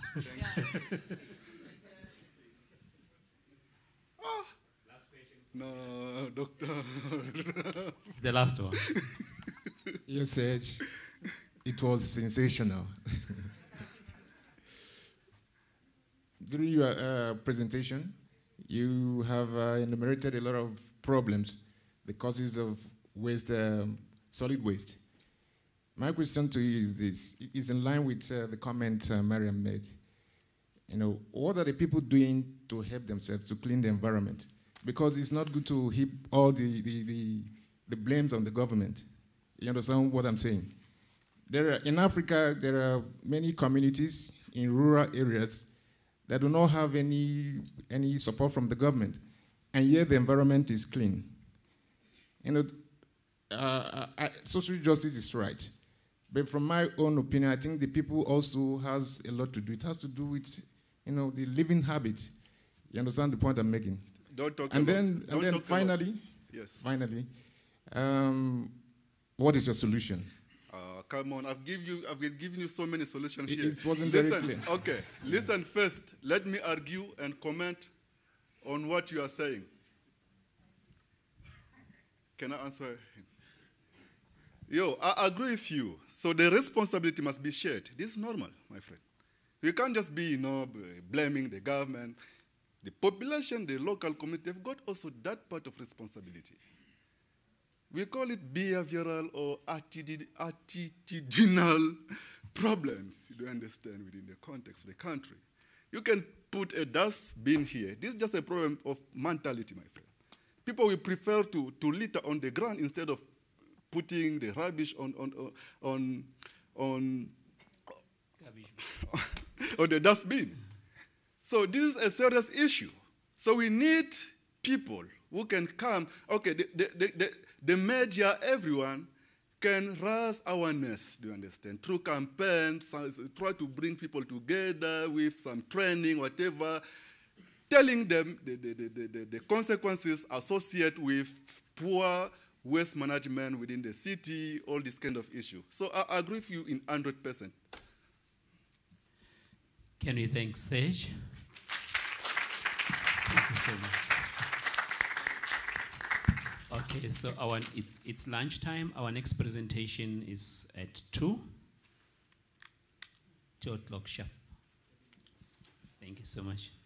Oh. No, doctor. It's the last one. Yes, Serge. It was sensational. During your uh, presentation, you have uh, enumerated a lot of problems, the causes of waste, um, solid waste. My question to you is this: it is in line with uh, the comment uh, Mariam made. You know, what are the people doing to help themselves to clean the environment? Because it's not good to heap all the, the, the, the blames on the government. You understand what I'm saying? There are, in Africa, there are many communities in rural areas that do not have any, any support from the government, and yet the environment is clean. You know, uh, I, social justice is right, but from my own opinion, I think the people also has a lot to do. It has to do with, you know, the living habit. You understand the point I'm making? Don't talk and about, then, don't and then talk finally, about, yes. finally, um, what is your solution? Uh, come on, I've given you, I've given you so many solutions it, here. It wasn't listen, very clear. Okay, listen first. Let me argue and comment on what you are saying. Can I answer him? Yo, I agree with you. So the responsibility must be shared. This is normal, my friend. You can't just be, you know, blaming the government. The population, the local community have got also that part of responsibility. We call it behavioral or attitudinal problems, you don't understand, within the context of the country. You can put a dustbin here. This is just a problem of mentality, my friend. People will prefer to, to litter on the ground instead of putting the rubbish on, on, on, on, on the dustbin. So this is a serious issue. So we need people who can come. Okay, the, the, the, the, the media, everyone can raise awareness, do you understand? Through campaigns, try to bring people together with some training, whatever, telling them the, the, the, the, the consequences associated with poor waste management within the city, all this kind of issue. So I, I agree with you in one hundred percent. Can we thank Serge? Thank you so much. Okay, so our, it's, it's lunchtime. Our next presentation is at two. two o'clock sharp. Thank you so much.